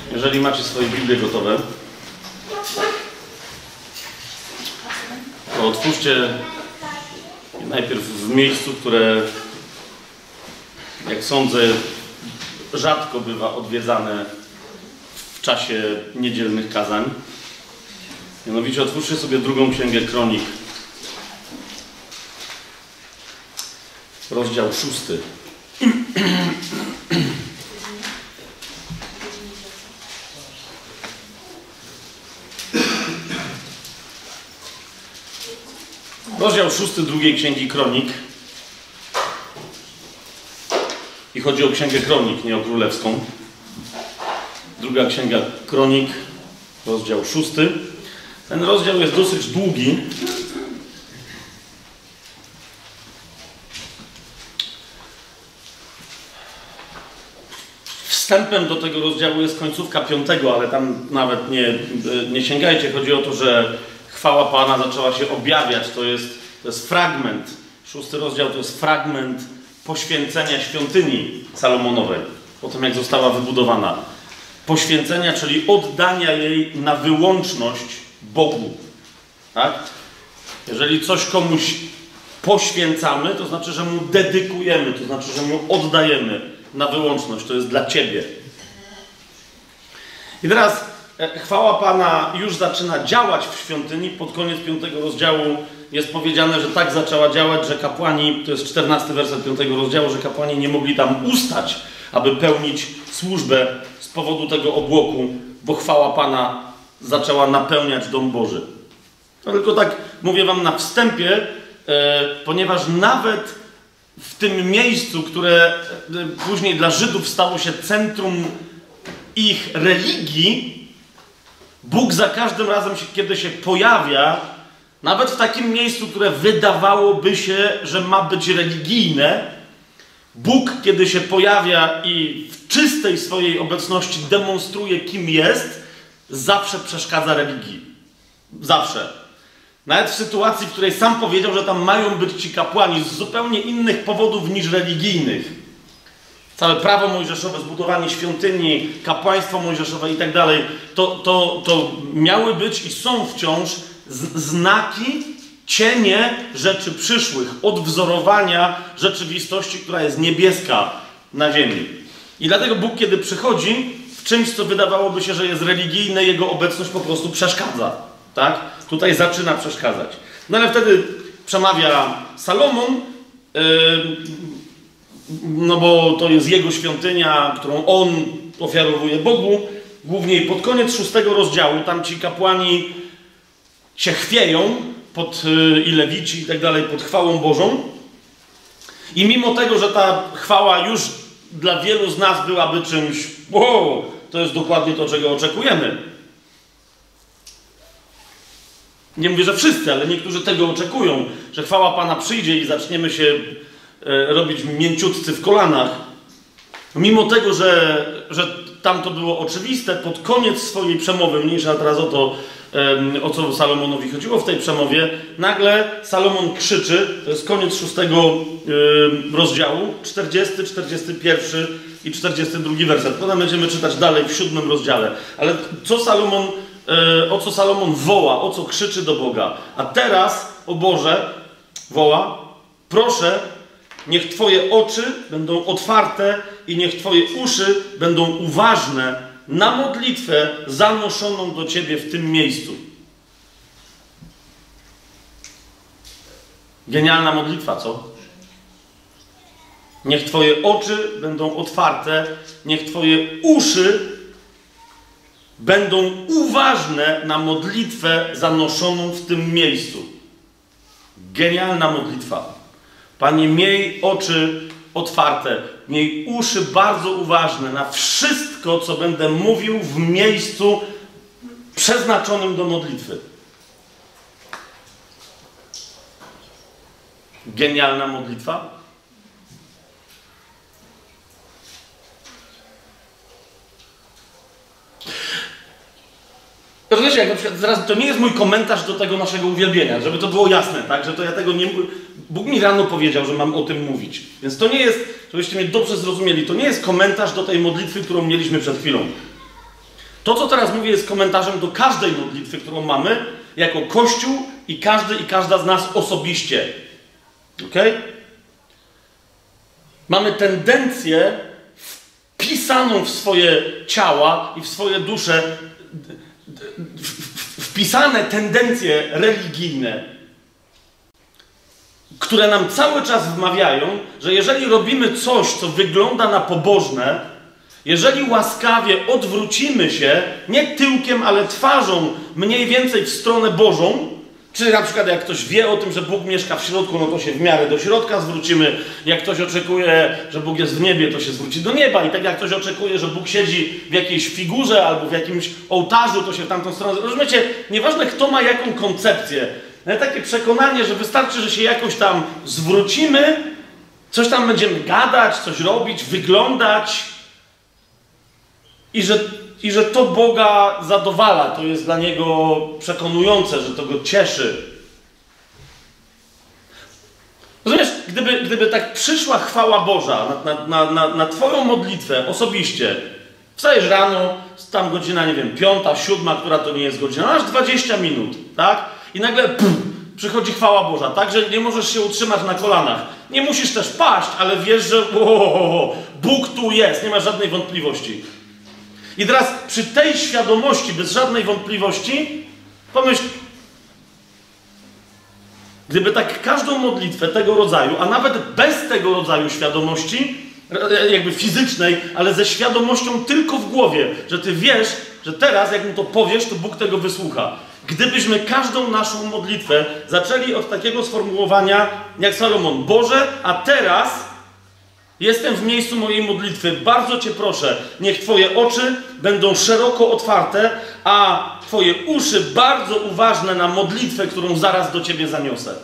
Jeżeli macie swoje Biblie gotowe, to otwórzcie najpierw w miejscu, które, jak sądzę, rzadko bywa odwiedzane w czasie niedzielnych kazań. Mianowicie otwórzcie sobie drugą księgę Kronik, rozdział 6. Rozdział 6 drugiej księgi Kronik. I chodzi o księgę Kronik, nie o królewską. Druga księga Kronik, rozdział 6. Ten rozdział jest dosyć długi. Wstępem do tego rozdziału jest końcówka 5, ale tam nawet nie sięgajcie. Chodzi o to, że chwała Pana zaczęła się objawiać. To jest fragment. 6 rozdział to jest fragment poświęcenia świątyni Salomonowej. Po tym, jak została wybudowana. Poświęcenia, czyli oddania jej na wyłączność Bogu. Tak? Jeżeli coś komuś poświęcamy, to znaczy, że mu dedykujemy, to znaczy, że mu oddajemy na wyłączność. To jest dla Ciebie. I teraz chwała Pana już zaczyna działać w świątyni. Pod koniec 5 rozdziału jest powiedziane, że tak zaczęła działać, że kapłani, to jest 14 werset 5 rozdziału, że kapłani nie mogli tam ustać, aby pełnić służbę z powodu tego obłoku, bo chwała Pana zaczęła napełniać dom Boży. To tylko tak mówię wam na wstępie, ponieważ nawet w tym miejscu, które później dla Żydów stało się centrum ich religii, Bóg za każdym razem, kiedy się pojawia, nawet w takim miejscu, które wydawałoby się, że ma być religijne, Bóg, kiedy się pojawia i w czystej swojej obecności demonstruje, kim jest, zawsze przeszkadza religii. Zawsze. Nawet w sytuacji, w której sam powiedział, że tam mają być ci kapłani z zupełnie innych powodów niż religijnych. Całe prawo mojżeszowe, zbudowanie świątyni, kapłaństwo mojżeszowe i tak dalej, to miały być i są wciąż znaki, cienie rzeczy przyszłych, odwzorowania rzeczywistości, która jest niebieska na ziemi. I dlatego Bóg, kiedy przychodzi w czymś, co wydawałoby się, że jest religijne, jego obecność po prostu przeszkadza. Tak? Tutaj zaczyna przeszkadzać. No ale wtedy przemawia Salomon, no bo to jest jego świątynia, którą on ofiarowuje Bogu. Głównie pod koniec 6 rozdziału tam ci kapłani się chwieją i lewici i tak dalej pod chwałą Bożą. I mimo tego, że ta chwała już dla wielu z nas byłaby czymś, wow, to jest dokładnie to, czego oczekujemy. Nie mówię, że wszyscy, ale niektórzy tego oczekują, że chwała Pana przyjdzie i zaczniemy się robić mięciutcy w kolanach. Mimo tego, że tam to było oczywiste, pod koniec swojej przemowy, mniejsza teraz o co Salomonowi chodziło w tej przemowie, nagle Salomon krzyczy, to jest koniec 6 rozdziału, 40, 41 i 42 werset. Potem będziemy czytać dalej w 7 rozdziale. Ale o co Salomon woła, o co krzyczy do Boga. A teraz, o Boże, woła, proszę, niech Twoje oczy będą otwarte i niech Twoje uszy będą uważne na modlitwę zanoszoną do Ciebie w tym miejscu. Genialna modlitwa, co? Niech Twoje oczy będą otwarte, niech Twoje uszy będą uważne na modlitwę zanoszoną w tym miejscu. Genialna modlitwa. Panie, miej oczy otwarte, miej uszy bardzo uważne na wszystko, co będę mówił w miejscu przeznaczonym do modlitwy. Genialna modlitwa. Rozumiecie, jak na przykład zaraz, to nie jest mój komentarz do tego naszego uwielbienia, żeby to było jasne, tak? Że to ja tego nie... Bóg mi rano powiedział, że mam o tym mówić. Więc to nie jest, żebyście mnie dobrze zrozumieli, to nie jest komentarz do tej modlitwy, którą mieliśmy przed chwilą. To, co teraz mówię, jest komentarzem do każdej modlitwy, którą mamy, jako Kościół i każdy i każda z nas osobiście. Okej? Mamy tendencję wpisaną w swoje ciała i w swoje dusze, wpisane tendencje religijne, które nam cały czas wmawiają, że jeżeli robimy coś, co wygląda na pobożne, jeżeli łaskawie odwrócimy się, nie tyłkiem, ale twarzą mniej więcej w stronę Bożą, czy na przykład jak ktoś wie o tym, że Bóg mieszka w środku, no to się w miarę do środka zwrócimy. Jak ktoś oczekuje, że Bóg jest w niebie, to się zwróci do nieba. I tak jak ktoś oczekuje, że Bóg siedzi w jakiejś figurze albo w jakimś ołtarzu, to się w tamtą stronę... Rozumiecie? Nieważne kto ma jaką koncepcję. Ale takie przekonanie, że wystarczy, że się jakoś tam zwrócimy, coś tam będziemy gadać, coś robić, wyglądać i że to Boga zadowala, to jest dla Niego przekonujące, że to Go cieszy. Rozumiesz, gdyby tak przyszła chwała Boża na Twoją modlitwę osobiście, wstajesz rano, tam godzina, nie wiem, 5, 7, która to nie jest godzina, aż 20 minut, tak? I nagle przychodzi chwała Boża, tak, że nie możesz się utrzymać na kolanach. Nie musisz też paść, ale wiesz, że Bóg tu jest, nie ma żadnej wątpliwości. I teraz przy tej świadomości, bez żadnej wątpliwości, pomyśl, gdyby tak każdą modlitwę tego rodzaju, a nawet bez tego rodzaju świadomości, jakby fizycznej, ale ze świadomością tylko w głowie, że ty wiesz, że teraz jak mu to powiesz, to Bóg tego wysłucha. Gdybyśmy każdą naszą modlitwę zaczęli od takiego sformułowania jak Salomon: Boże, a teraz jestem w miejscu mojej modlitwy. Bardzo Cię proszę, niech Twoje oczy będą szeroko otwarte, a Twoje uszy bardzo uważne na modlitwę, którą zaraz do Ciebie zaniosę.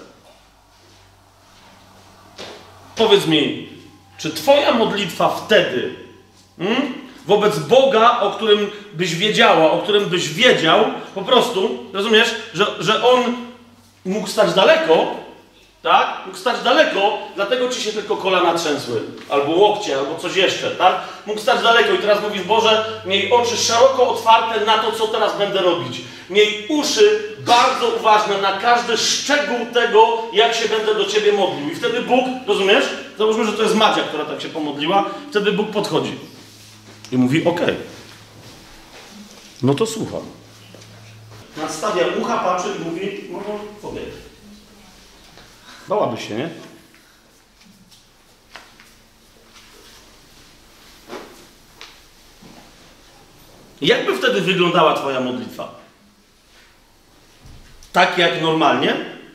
Powiedz mi, czy Twoja modlitwa wtedy wobec Boga, o którym byś wiedziała, o którym byś wiedział, po prostu, rozumiesz, że On mógł stać daleko, tak? Mógł stać daleko, dlatego ci się tylko kolana trzęsły, albo łokcie, albo coś jeszcze, tak? Mógł stać daleko i teraz mówisz: Boże, miej oczy szeroko otwarte na to, co teraz będę robić. Miej uszy bardzo uważne na każdy szczegół tego, jak się będę do Ciebie modlił. I wtedy Bóg, rozumiesz? Załóżmy, że to jest Madzia, która tak się pomodliła. Wtedy Bóg podchodzi i mówi: okej. No to słucham. Nastawia ucha, patrzy i mówi: no powiedz. Bałabyś się, nie? Jakby wtedy wyglądała Twoja modlitwa? Tak jak normalnie?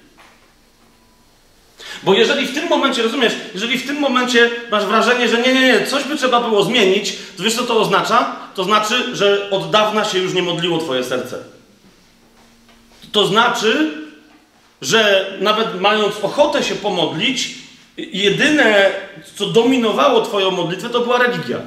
Bo jeżeli w tym momencie, rozumiesz, jeżeli w tym momencie masz wrażenie, że nie, coś by trzeba było zmienić, to wiesz, co to oznacza? To znaczy, że od dawna się już nie modliło Twoje serce. To znaczy, że nawet mając ochotę się pomodlić, jedyne, co dominowało Twoją modlitwę, to była religia.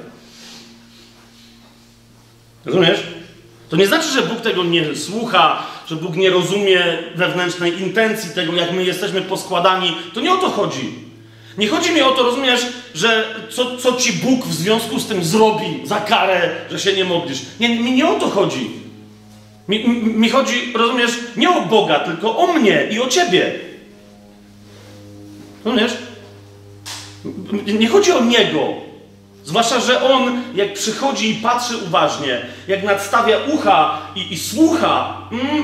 Rozumiesz? To nie znaczy, że Bóg tego nie słucha, że Bóg nie rozumie wewnętrznej intencji tego, jak my jesteśmy poskładani. To nie o to chodzi. Nie chodzi mi o to, rozumiesz, że co Ci Bóg w związku z tym zrobi za karę, że się nie modlisz. Nie o to chodzi. Mi chodzi, rozumiesz, nie o Boga, tylko o mnie i o Ciebie. Rozumiesz? Nie chodzi o Niego. Zwłaszcza, że On, jak przychodzi i patrzy uważnie, jak nadstawia ucha i słucha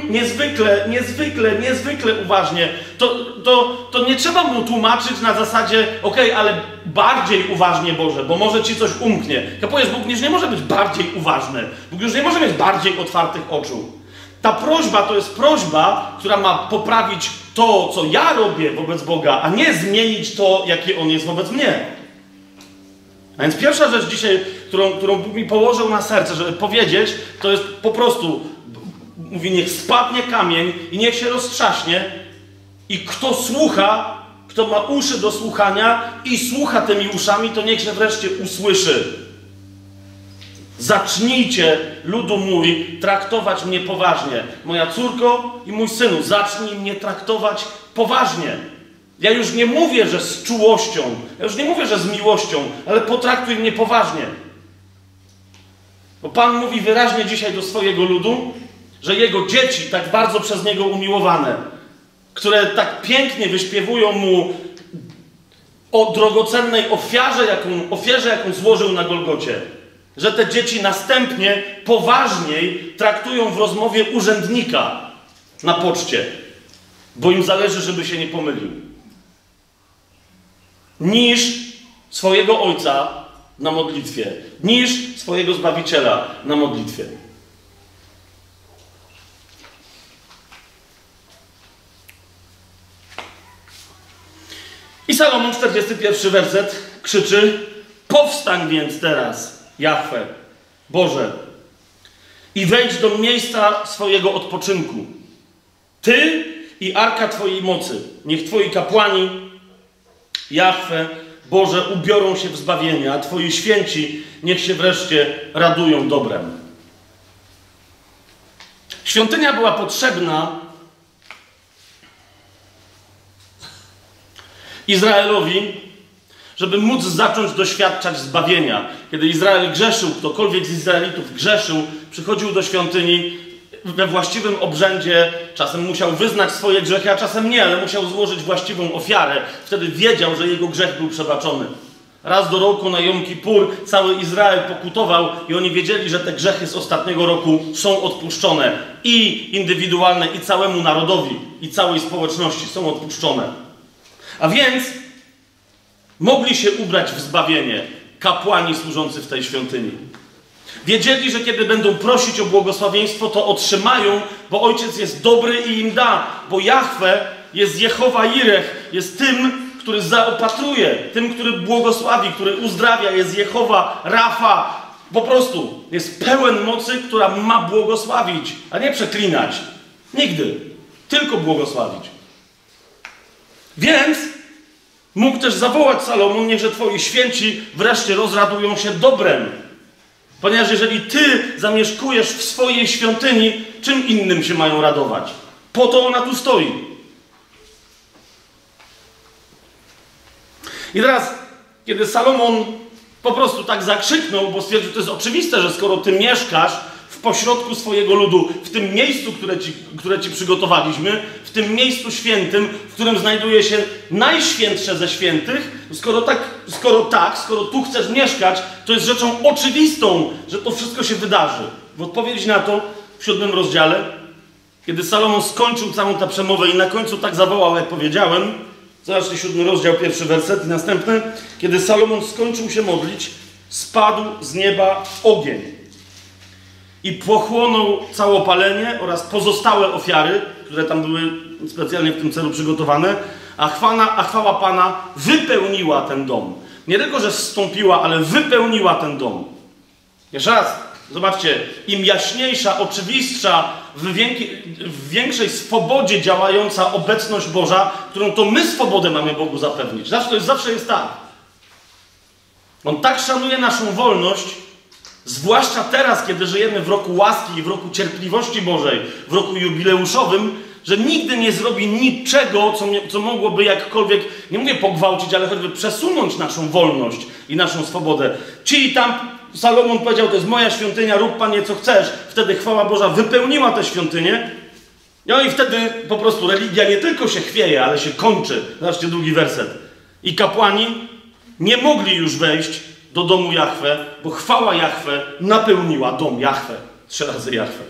niezwykle uważnie, to nie trzeba mu tłumaczyć na zasadzie: okej, ale bardziej uważnie, Boże, bo może Ci coś umknie. Kapujesz, Bóg już nie może być bardziej uważny. Bóg już nie może mieć bardziej otwartych oczu. Ta prośba to jest prośba, która ma poprawić to, co ja robię wobec Boga, a nie zmienić to, jaki On jest wobec mnie. A więc pierwsza rzecz dzisiaj, którą Bóg mi położył na serce, żeby powiedzieć, to jest po prostu, mówi: niech spadnie kamień i niech się roztrzaśnie, i kto słucha, kto ma uszy do słuchania i słucha tymi uszami, to niech się wreszcie usłyszy. Zacznijcie, ludu mój, traktować mnie poważnie. Moja córko i mój synu, zacznij mnie traktować poważnie. Ja już nie mówię, że z czułością, ja już nie mówię, że z miłością, ale potraktuj mnie poważnie. Bo Pan mówi wyraźnie dzisiaj do swojego ludu, że Jego dzieci, tak bardzo przez Niego umiłowane, które tak pięknie wyśpiewują Mu o drogocennej ofierze, jaką złożył na Golgocie, że te dzieci następnie poważniej traktują w rozmowie urzędnika na poczcie, bo im zależy, żeby się nie pomylił, niż swojego Ojca na modlitwie, niż swojego Zbawiciela na modlitwie. I Salomon, 41 werset, krzyczy: powstań więc teraz, Jahwe, Boże, i wejdź do miejsca swojego odpoczynku. Ty i arka Twojej mocy. Niech Twoi kapłani, Jahwe, Boże, ubiorą się w zbawienie, a Twoi święci niech się wreszcie radują dobrem. Świątynia była potrzebna Izraelowi, żeby móc zacząć doświadczać zbawienia. Kiedy Izrael grzeszył, ktokolwiek z Izraelitów grzeszył, przychodził do świątyni we właściwym obrzędzie, czasem musiał wyznać swoje grzechy, a czasem nie, ale musiał złożyć właściwą ofiarę. Wtedy wiedział, że jego grzech był przebaczony. Raz do roku na Jom Kippur cały Izrael pokutował i oni wiedzieli, że te grzechy z ostatniego roku są odpuszczone. I indywidualne, i całemu narodowi, i całej społeczności są odpuszczone. A więc mogli się ubrać w zbawienie kapłani służący w tej świątyni. Wiedzieli, że kiedy będą prosić o błogosławieństwo, to otrzymają, bo Ojciec jest dobry i im da. Bo Jahwe jest Jehowa Jireh, jest tym, który zaopatruje, tym, który błogosławi, który uzdrawia, jest Jehowa Rafa. Po prostu jest pełen mocy, która ma błogosławić, a nie przeklinać. Nigdy. Tylko błogosławić. Więc mógł też zawołać Salomon: niechże Twoi święci wreszcie rozradują się dobrem. Ponieważ jeżeli Ty zamieszkujesz w swojej świątyni, czym innym się mają radować? Po to ona tu stoi. I teraz, kiedy Salomon po prostu tak zakrzyknął, bo stwierdził, to jest oczywiste, że skoro Ty mieszkasz w pośrodku swojego ludu, w tym miejscu, które ci przygotowaliśmy, w tym miejscu świętym, w którym znajduje się najświętsze ze świętych, skoro tu chcesz mieszkać, to jest rzeczą oczywistą, że to wszystko się wydarzy. W odpowiedzi na to w 7 rozdziale, kiedy Salomon skończył całą tę przemowę i na końcu tak zawołał, jak powiedziałem, zobaczcie 7 rozdział, 1 werset i następny. Kiedy Salomon skończył się modlić, spadł z nieba ogień i pochłonął całopalenie oraz pozostałe ofiary, które tam były specjalnie w tym celu przygotowane, a chwała Pana wypełniła ten dom. Nie tylko, że zstąpiła, ale wypełniła ten dom. Jeszcze raz, zobaczcie, im jaśniejsza, oczywistsza, w większej swobodzie działająca obecność Boża, którą to my swobodę mamy Bogu zapewnić. Zawsze jest tak. On tak szanuje naszą wolność, zwłaszcza teraz, kiedy żyjemy w roku łaski i w roku cierpliwości Bożej, w roku jubileuszowym, że nigdy nie zrobi niczego, co mogłoby jakkolwiek, nie mówię pogwałcić, ale choćby przesunąć naszą wolność i naszą swobodę. Ci i tam, Salomon powiedział, to jest moja świątynia, rób Panie co chcesz. Wtedy chwała Boża wypełniła tę świątynię. No i wtedy po prostu religia nie tylko się chwieje, ale się kończy. Zobaczcie 2 werset. I kapłani nie mogli już wejść do domu Jahwe, bo chwała Jahwe napełniła dom Jahwe. 3 razy Jahwe.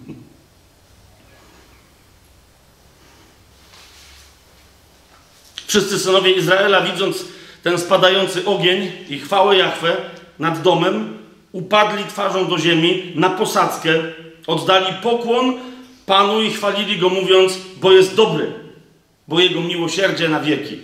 Wszyscy synowie Izraela, widząc ten spadający ogień i chwałę Jahwe nad domem, upadli twarzą do ziemi na posadzkę, oddali pokłon Panu i chwalili Go, mówiąc, bo jest dobry, bo Jego miłosierdzie na wieki.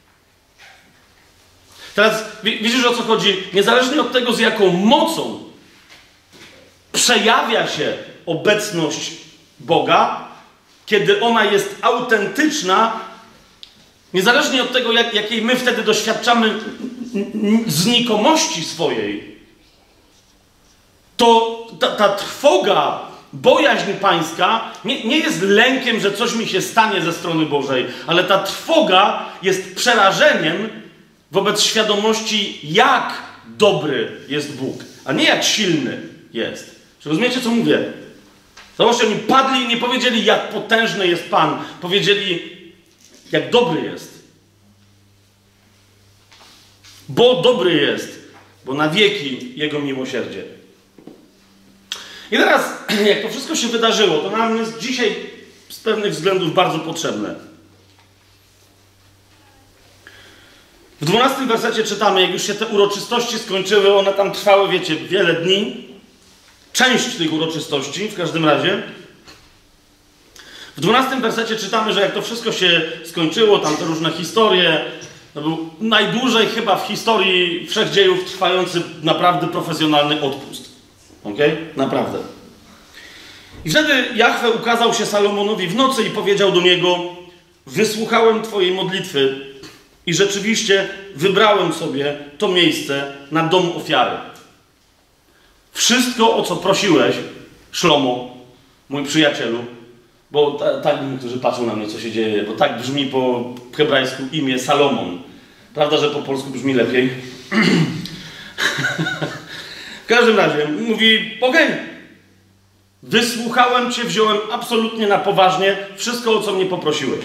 Teraz widzisz, o co chodzi? Niezależnie od tego, z jaką mocą przejawia się obecność Boga, kiedy ona jest autentyczna, niezależnie od tego, jakiej my wtedy doświadczamy znikomości swojej, to ta trwoga, bojaźń pańska nie jest lękiem, że coś mi się stanie ze strony Bożej, ale ta trwoga jest przerażeniem wobec świadomości, jak dobry jest Bóg, a nie jak silny. jest. Czy rozumiecie, co mówię? Zobaczcie, oni padli i nie powiedzieli, jak potężny jest Pan. Powiedzieli, jak dobry jest. Bo dobry jest, bo na wieki Jego miłosierdzie. I teraz, jak to wszystko się wydarzyło, to nam jest dzisiaj z pewnych względów bardzo potrzebne. W 12 wersecie czytamy, jak już się te uroczystości skończyły, one tam trwały, wiecie, wiele dni. Część tych uroczystości, w każdym razie. W 12 wersecie czytamy, że jak to wszystko się skończyło, tam te różne historie, to był najdłużej chyba w historii wszechdziejów trwający naprawdę profesjonalny odpust. Okej? Naprawdę. I wtedy Jahwe ukazał się Salomonowi w nocy i powiedział do niego: wysłuchałem twojej modlitwy i rzeczywiście wybrałem sobie to miejsce na dom ofiary. Wszystko, o co prosiłeś, Szlomo, mój przyjacielu, bo tak niektórzy patrzą na mnie, co się dzieje, bo tak brzmi po hebrajsku imię Salomon. Prawda, że po polsku brzmi lepiej? W każdym razie mówi: okej, wysłuchałem cię, wziąłem absolutnie na poważnie wszystko, o co mnie poprosiłeś.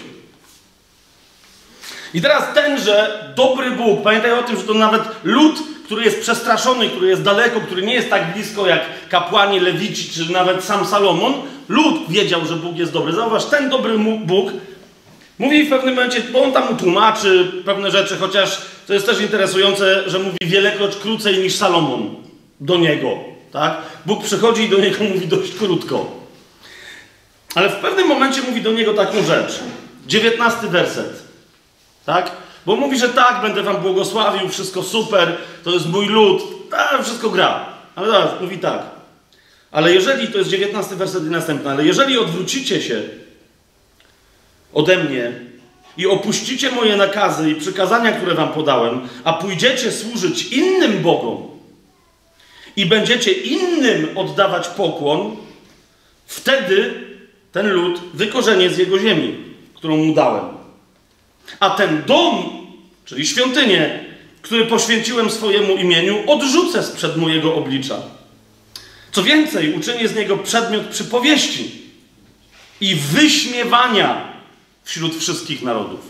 I teraz tenże dobry Bóg, pamiętaj o tym, że to nawet lud, który jest przestraszony, który jest daleko, który nie jest tak blisko jak kapłani, lewici, czy nawet sam Salomon, lud wiedział, że Bóg jest dobry. Zauważ, ten dobry Bóg mówi w pewnym momencie, bo on tam tłumaczy pewne rzeczy, chociaż to jest też interesujące, że mówi wielekroć krócej niż Salomon do niego, tak? Bóg przychodzi i do niego mówi dość krótko. Ale w pewnym momencie mówi do niego taką rzecz. 19 werset, tak? Bo mówi, że tak, będę wam błogosławił, wszystko super, to jest mój lud, tak, wszystko gra. Ale zaraz, mówi tak. Ale jeżeli, to jest 19 werset i następny, ale jeżeli odwrócicie się ode mnie i opuścicie moje nakazy i przykazania, które wam podałem, a pójdziecie służyć innym bogom i będziecie innym oddawać pokłon, wtedy ten lud wykorzenię z jego ziemi, którą mu dałem. A ten dom, czyli świątynię, który poświęciłem swojemu imieniu, odrzucę sprzed mojego oblicza. Co więcej, uczynię z niego przedmiot przypowieści i wyśmiewania wśród wszystkich narodów.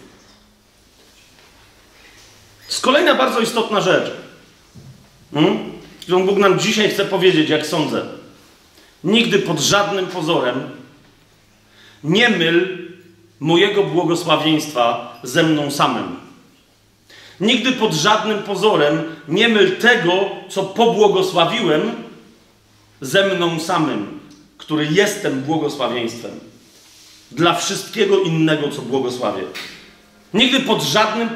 To jest kolejna bardzo istotna rzecz, którą Bóg nam dzisiaj chce powiedzieć, jak sądzę. Nigdy pod żadnym pozorem nie myl mojego błogosławieństwa ze mną samym. Nigdy pod żadnym pozorem nie myl tego, co pobłogosławiłem, ze mną samym, który jestem błogosławieństwem dla wszystkiego innego, co błogosławię. Nigdy pod żadnym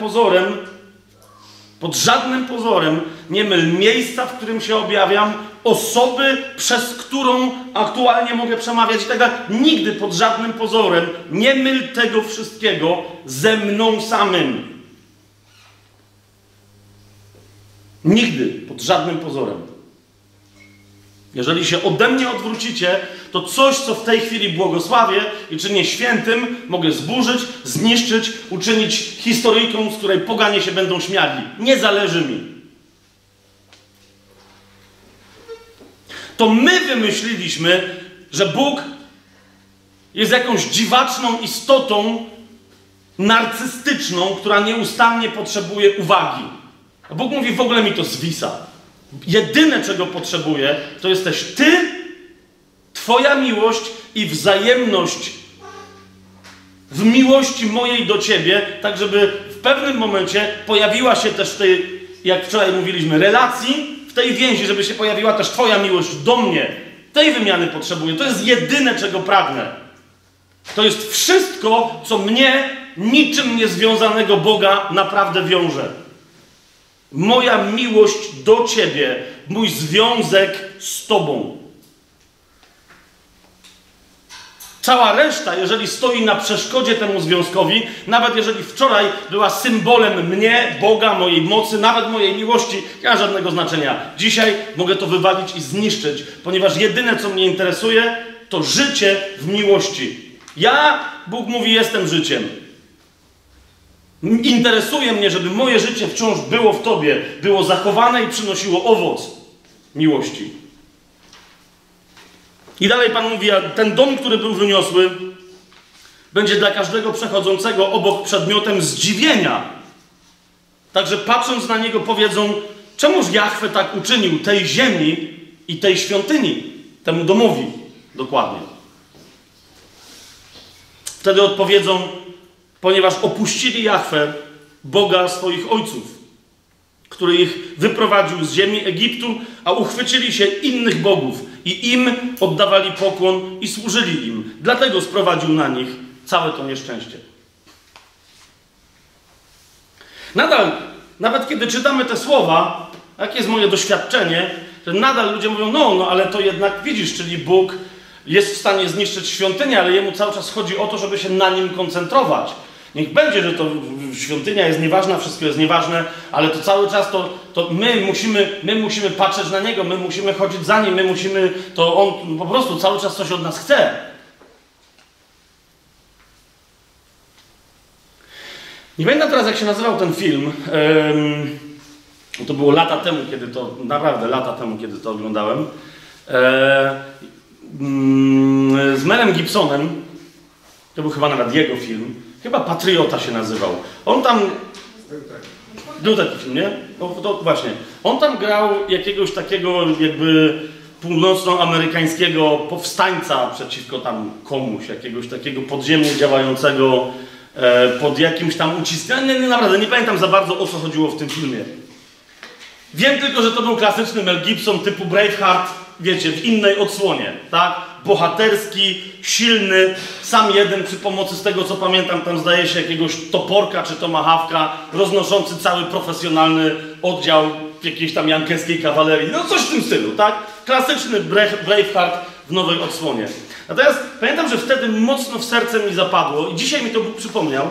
pozorem nie myl miejsca, w którym się objawiam, osoby, przez którą aktualnie mogę przemawiać i tak dalej. Nigdy pod żadnym pozorem nie myl tego wszystkiego ze mną samym. Nigdy pod żadnym pozorem. Jeżeli się ode mnie odwrócicie, to coś, co w tej chwili błogosławię i czynię świętym, mogę zburzyć, zniszczyć, uczynić historyjką, z której poganie się będą śmiali. Nie zależy mi. To my wymyśliliśmy, że Bóg jest jakąś dziwaczną istotą narcystyczną, która nieustannie potrzebuje uwagi. A Bóg mówi, w ogóle mi to zwisa. Jedyne, czego potrzebuję, to jesteś ty, twoja miłość i wzajemność w miłości mojej do ciebie, tak żeby w pewnym momencie pojawiła się też w tej, jak wczoraj mówiliśmy, relacji, w tej więzi, żeby się pojawiła też twoja miłość do mnie. Tej wymiany potrzebuję. To jest jedyne, czego pragnę. To jest wszystko, co mnie, niczym niezwiązanego Boga, naprawdę wiąże. Moja miłość do ciebie, mój związek z tobą. Cała reszta, jeżeli stoi na przeszkodzie temu związkowi, nawet jeżeli wczoraj była symbolem mnie, Boga, mojej mocy, nawet mojej miłości, nie ma żadnego znaczenia. Dzisiaj mogę to wywalić i zniszczyć, ponieważ jedyne, co mnie interesuje, to życie w miłości. Ja, Bóg mówi, jestem życiem. Interesuje mnie, żeby moje życie wciąż było w tobie, było zachowane i przynosiło owoc miłości. I dalej Pan mówi, a ten dom, który był wyniosły, będzie dla każdego przechodzącego obok przedmiotem zdziwienia. Także patrząc na niego powiedzą, czemuż Jahwe tak uczynił tej ziemi i tej świątyni, temu domowi dokładnie. Wtedy odpowiedzą, ponieważ opuścili Jahwe, Boga swoich ojców, który ich wyprowadził z ziemi Egiptu, a uchwycili się innych bogów i im oddawali pokłon i służyli im. Dlatego sprowadził na nich całe to nieszczęście. Nadal, nawet kiedy czytamy te słowa, jakie jest moje doświadczenie, że nadal ludzie mówią, no ale to jednak widzisz, czyli Bóg jest w stanie zniszczyć świątynię, ale jemu cały czas chodzi o to, żeby się na nim koncentrować. Niech będzie, że to świątynia jest nieważna, wszystko jest nieważne, ale to cały czas to my musimy patrzeć na niego, my musimy chodzić za nim, to on po prostu cały czas coś od nas chce. Nie pamiętam teraz, jak się nazywał ten film. To było lata temu, naprawdę lata temu, kiedy to oglądałem. Z Melem Gibsonem. To był chyba nawet jego film. Chyba Patriota się nazywał. On tam... Był taki film, nie? To właśnie. On tam grał jakiegoś takiego jakby północnoamerykańskiego powstańca przeciwko tam komuś. Jakiegoś takiego podziemnie działającego pod jakimś tam uciskiem. Naprawdę, nie pamiętam za bardzo, o co chodziło w tym filmie. Wiem tylko, że to był klasyczny Mel Gibson typu Braveheart, wiecie, w innej odsłonie, tak? Bohaterski, silny, sam jeden przy pomocy, z tego co pamiętam, tam zdaje się jakiegoś toporka czy tomahawka, roznoszący cały profesjonalny oddział jakiejś tam jankeskiej kawalerii. No coś w tym stylu, tak? Klasyczny Braveheart w nowej odsłonie. Natomiast pamiętam, że wtedy mocno w serce mi zapadło i dzisiaj mi to Bóg przypomniał.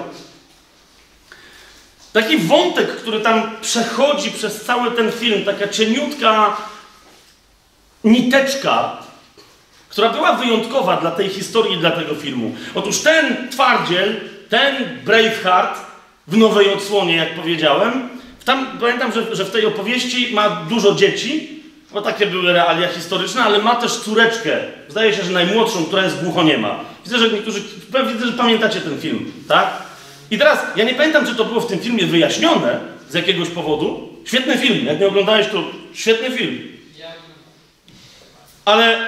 Taki wątek, który tam przechodzi przez cały ten film, taka cieniutka niteczka, która była wyjątkowa dla tej historii, dla tego filmu. Otóż ten twardziel, ten Braveheart w nowej odsłonie, jak powiedziałem, tam pamiętam, że w tej opowieści ma dużo dzieci, bo takie były realia historyczne, ale ma też córeczkę, zdaje się, że najmłodszą, która jest głuchoniema. Widzę, że pamiętacie ten film, tak? I teraz, ja nie pamiętam, czy to było w tym filmie wyjaśnione z jakiegoś powodu. Świetny film, jak nie oglądałeś, to świetny film. Ale,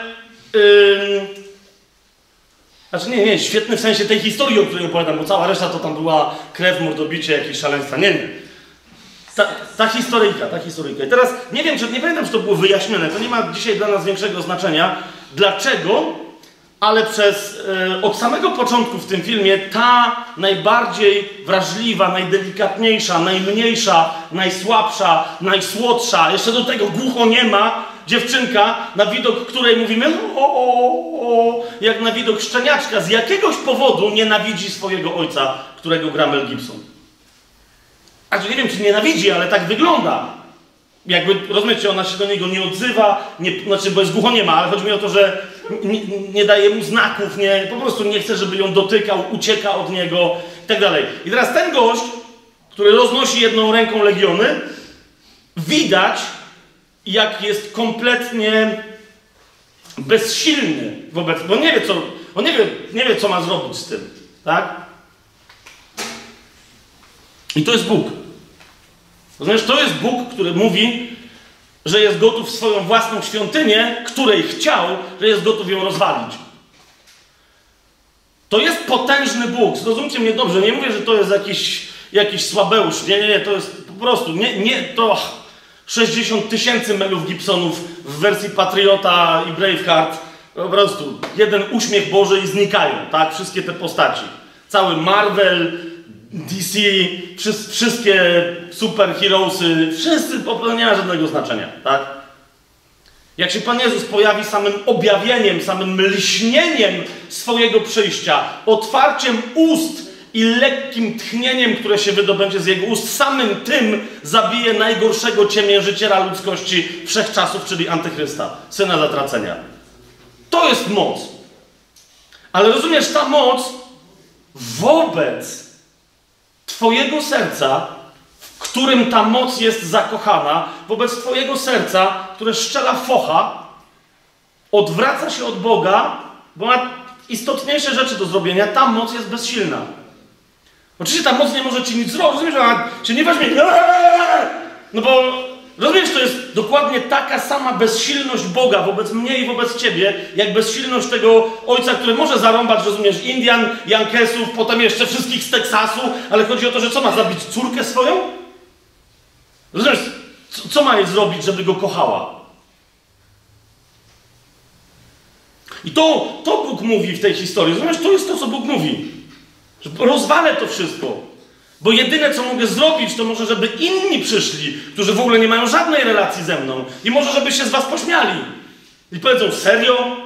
znaczy nie, świetny w sensie tej historii, o której opowiadam, bo cała reszta to tam była krew, mordobicie, jakieś szaleństwa. Nie. Ta historyjka. I teraz, nie pamiętam, czy to było wyjaśnione, to nie ma dzisiaj dla nas większego znaczenia. Dlaczego? Ale od samego początku w tym filmie ta najbardziej wrażliwa, najdelikatniejsza, najmniejsza, najsłabsza, najsłodsza, jeszcze do tego głuchoniema dziewczynka, na widok której mówimy jak na widok szczeniaczka, z jakiegoś powodu nienawidzi swojego ojca, którego gra Mel Gibson. Znaczy nie wiem, czy nienawidzi, ale tak wygląda. Jakby, rozumiecie, ona się do niego nie odzywa, bo jest głuchoniema, ale chodzi mi o to, że nie daje mu znaków, po prostu nie chce, żeby ją dotykał, ucieka od niego i tak dalej. I teraz ten gość, który roznosi jedną ręką legiony, widać, jak jest kompletnie bezsilny wobec, bo nie wie, co ma zrobić z tym, tak? I to jest Bóg. Rozumiesz, to jest Bóg, który mówi, że jest gotów swoją własną świątynię, której chciał, że jest gotów ją rozwalić. To jest potężny Bóg. Zrozumcie mnie dobrze. Nie mówię, że to jest jakiś słabeusz. Nie, to jest po prostu, to 60 000 Melów Gibsonów w wersji Patriota i Braveheart. Po prostu jeden uśmiech Boży i znikają, tak? Wszystkie te postaci. Cały Marvel, DC, wszystkie superheroesy, wszyscy, nie ma żadnego znaczenia, tak? Jak się Pan Jezus pojawi samym objawieniem, samym lśnieniem swojego przyjścia, otwarciem ust i lekkim tchnieniem, które się wydobędzie z Jego ust, samym tym zabije najgorszego ciemiężyciela ludzkości wszechczasów, czyli Antychrysta, syna zatracenia. To jest moc. Ale rozumiesz, ta moc wobec Twojego serca, w którym ta moc jest zakochana, wobec Twojego serca, które szczela focha, odwraca się od Boga, bo ma istotniejsze rzeczy do zrobienia, ta moc jest bezsilna. Oczywiście ta moc nie może ci nic zrobić, rozumiesz, ona cię nie weźmie. No bo, rozumiesz, to jest dokładnie taka sama bezsilność Boga wobec mnie i wobec ciebie, jak bezsilność tego ojca, który może zarąbać, rozumiesz, Indian, Yankesów, potem jeszcze wszystkich z Teksasu, ale chodzi o to, że co, ma zabić córkę swoją? Rozumiesz, co ma jej zrobić, żeby go kochała? I to Bóg mówi w tej historii. Rozumiesz, to jest to, co Bóg mówi. Że rozwalę to wszystko. Bo jedyne, co mogę zrobić, to może, żeby inni przyszli, którzy w ogóle nie mają żadnej relacji ze mną. I może, żeby się z was pośmiali. I powiedzą, serio?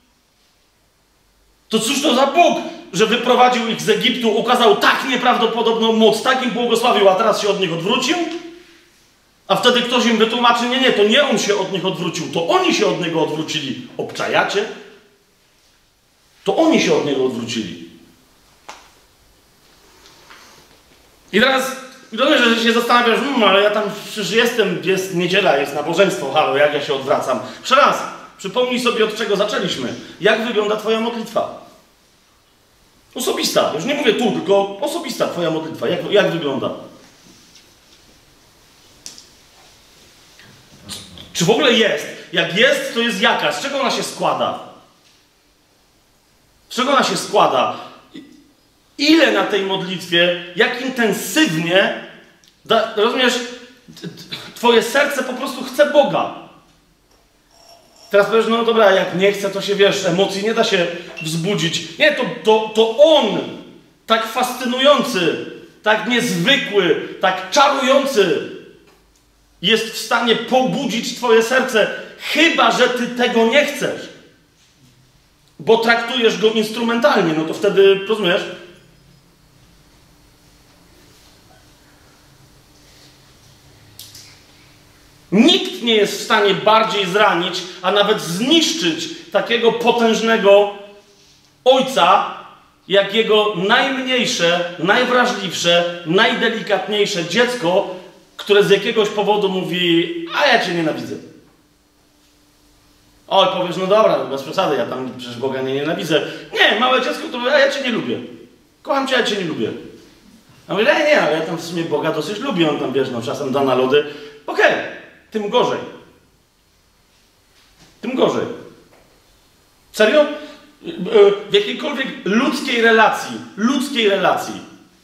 To cóż to za Bóg, że wyprowadził ich z Egiptu, ukazał tak nieprawdopodobną moc, tak im błogosławił, a teraz się od nich odwrócił? A wtedy ktoś im wytłumaczy, nie, to nie on się od nich odwrócił, to oni się od niego odwrócili. Obczajacie? To oni się od niego odwrócili. I teraz, że się zastanawiasz, ale ja tam przecież jest niedziela, jest nabożeństwo, halo, jak ja się odwracam. Jeszcze raz, przypomnij sobie, od czego zaczęliśmy. Jak wygląda twoja modlitwa? Osobista. Już nie mówię tu, tylko osobista twoja modlitwa. Jak wygląda? Czy w ogóle jest? Jak jest, to jest jaka? Z czego ona się składa? Z czego ona się składa? Ile na tej modlitwie, jak intensywnie, rozumiesz, twoje serce po prostu chce Boga. Teraz powiesz, no dobra, jak nie chce, to się, wiesz, emocji nie da się wzbudzić. Nie, to On, tak fascynujący, tak niezwykły, tak czarujący, jest w stanie pobudzić twoje serce, chyba że ty tego nie chcesz. Bo traktujesz go instrumentalnie, no to wtedy, rozumiesz? Nikt nie jest w stanie bardziej zranić, a nawet zniszczyć takiego potężnego ojca, jak jego najmniejsze, najwrażliwsze, najdelikatniejsze dziecko, które z jakiegoś powodu mówi, a ja cię nienawidzę. Oj, powiesz, no dobra, bez przesady, ja tam przecież Boga nie nienawidzę. Nie, małe dziecko, to mówi, a ja cię nie lubię. Kocham cię, ja cię nie lubię. A mówię, nie, ale ja tam w sumie Boga dosyć lubię, on tam, wiesz, no czasem da na lody. Okej, tym gorzej. Tym gorzej. Serio? W jakiejkolwiek ludzkiej relacji.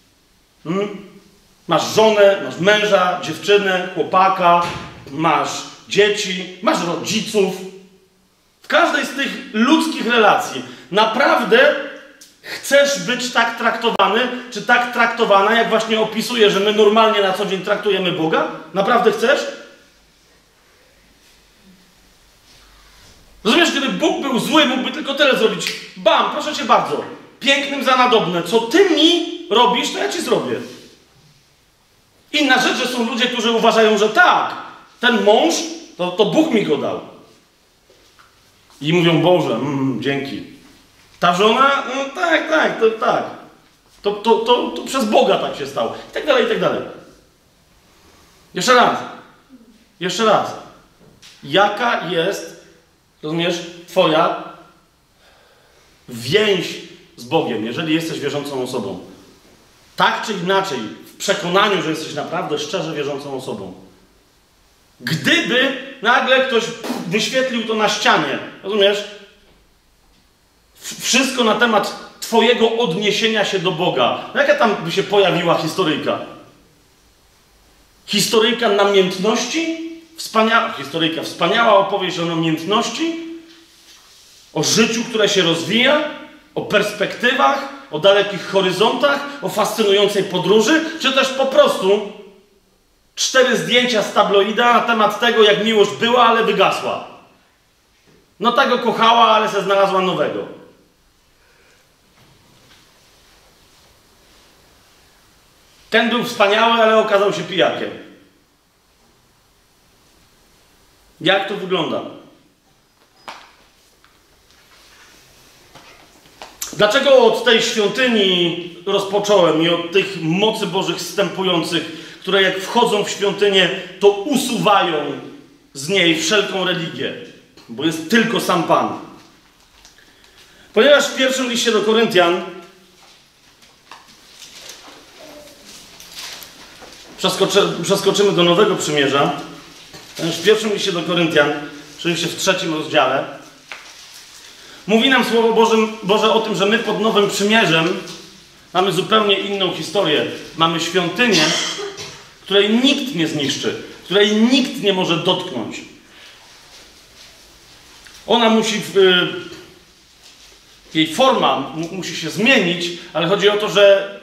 Masz żonę, masz męża, dziewczynę, chłopaka, masz dzieci, masz rodziców. W każdej z tych ludzkich relacji naprawdę chcesz być tak traktowany, czy tak traktowana, jak właśnie opisuję, że my normalnie na co dzień traktujemy Boga? Naprawdę chcesz? Rozumiesz, gdyby Bóg był zły, mógłby tylko tyle zrobić. Bam, proszę cię bardzo. Pięknym za nadobne. Co ty mi robisz, to ja ci zrobię. Inna rzecz, że są ludzie, którzy uważają, że tak, ten mąż, to Bóg mi go dał. I mówią, Boże, dzięki. Ta żona, no tak. To przez Boga tak się stało. I tak dalej, i tak dalej. Jeszcze raz. Jaka jest, rozumiesz, twoja więź z Bogiem, jeżeli jesteś wierzącą osobą? Tak czy inaczej, w przekonaniu, że jesteś naprawdę szczerze wierzącą osobą. Gdyby nagle ktoś wyświetlił to na ścianie, rozumiesz? Wszystko na temat twojego odniesienia się do Boga. Jaka tam by się pojawiła historyjka? Historyjka namiętności? Wspaniała opowieść o namiętności? O życiu, które się rozwija? O perspektywach? O dalekich horyzontach? O fascynującej podróży? Czy też po prostu 4 zdjęcia z tabloida na temat tego, jak miłość była, ale wygasła? No ta go kochała, ale se znalazła nowego. Ten był wspaniały, ale okazał się pijakiem. Jak to wygląda? Dlaczego od tej świątyni rozpocząłem i od tych mocy Bożych zstępujących, które jak wchodzą w świątynię, to usuwają z niej wszelką religię? bo jest tylko sam Pan. Ponieważ w pierwszym liście do Koryntian przeskoczymy do Nowego Przymierza, ponieważ w pierwszym liście do Koryntian, oczywiście w 3 rozdziale, mówi nam Słowo Boże o tym, że my pod Nowym Przymierzem mamy zupełnie inną historię. Mamy świątynię, której nikt nie zniszczy, której nikt nie może dotknąć. Ona musi, jej forma musi się zmienić, ale chodzi o to, że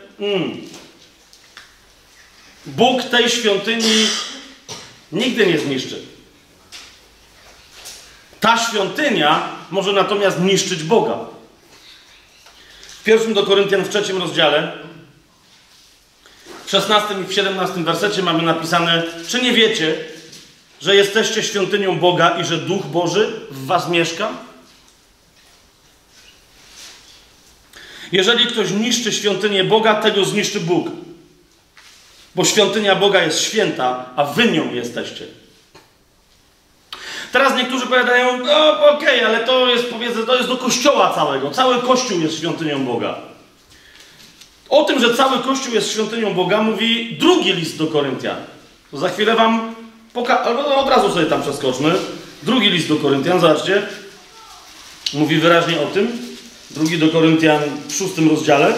Bóg tej świątyni nigdy nie zniszczy. Ta świątynia może natomiast niszczyć Boga. W 1 do Koryntian w 3 rozdziale, w 16 i w 17 wersecie mamy napisane: czy nie wiecie, że jesteście świątynią Boga i że Duch Boży w was mieszka? Jeżeli ktoś niszczy świątynię Boga, tego zniszczy Bóg. Bo świątynia Boga jest święta, a wy nią jesteście. Teraz niektórzy powiadają: no okej, ale to jest, powiedzmy, to jest do Kościoła całego. Cały Kościół jest świątynią Boga. O tym, że cały Kościół jest świątynią Boga, mówi drugi list do Koryntian. To za chwilę wam albo od razu sobie tam przeskoczmy. Drugi list do Koryntian, zobaczcie. Mówi wyraźnie o tym. Drugi do Koryntian w 6 rozdziale.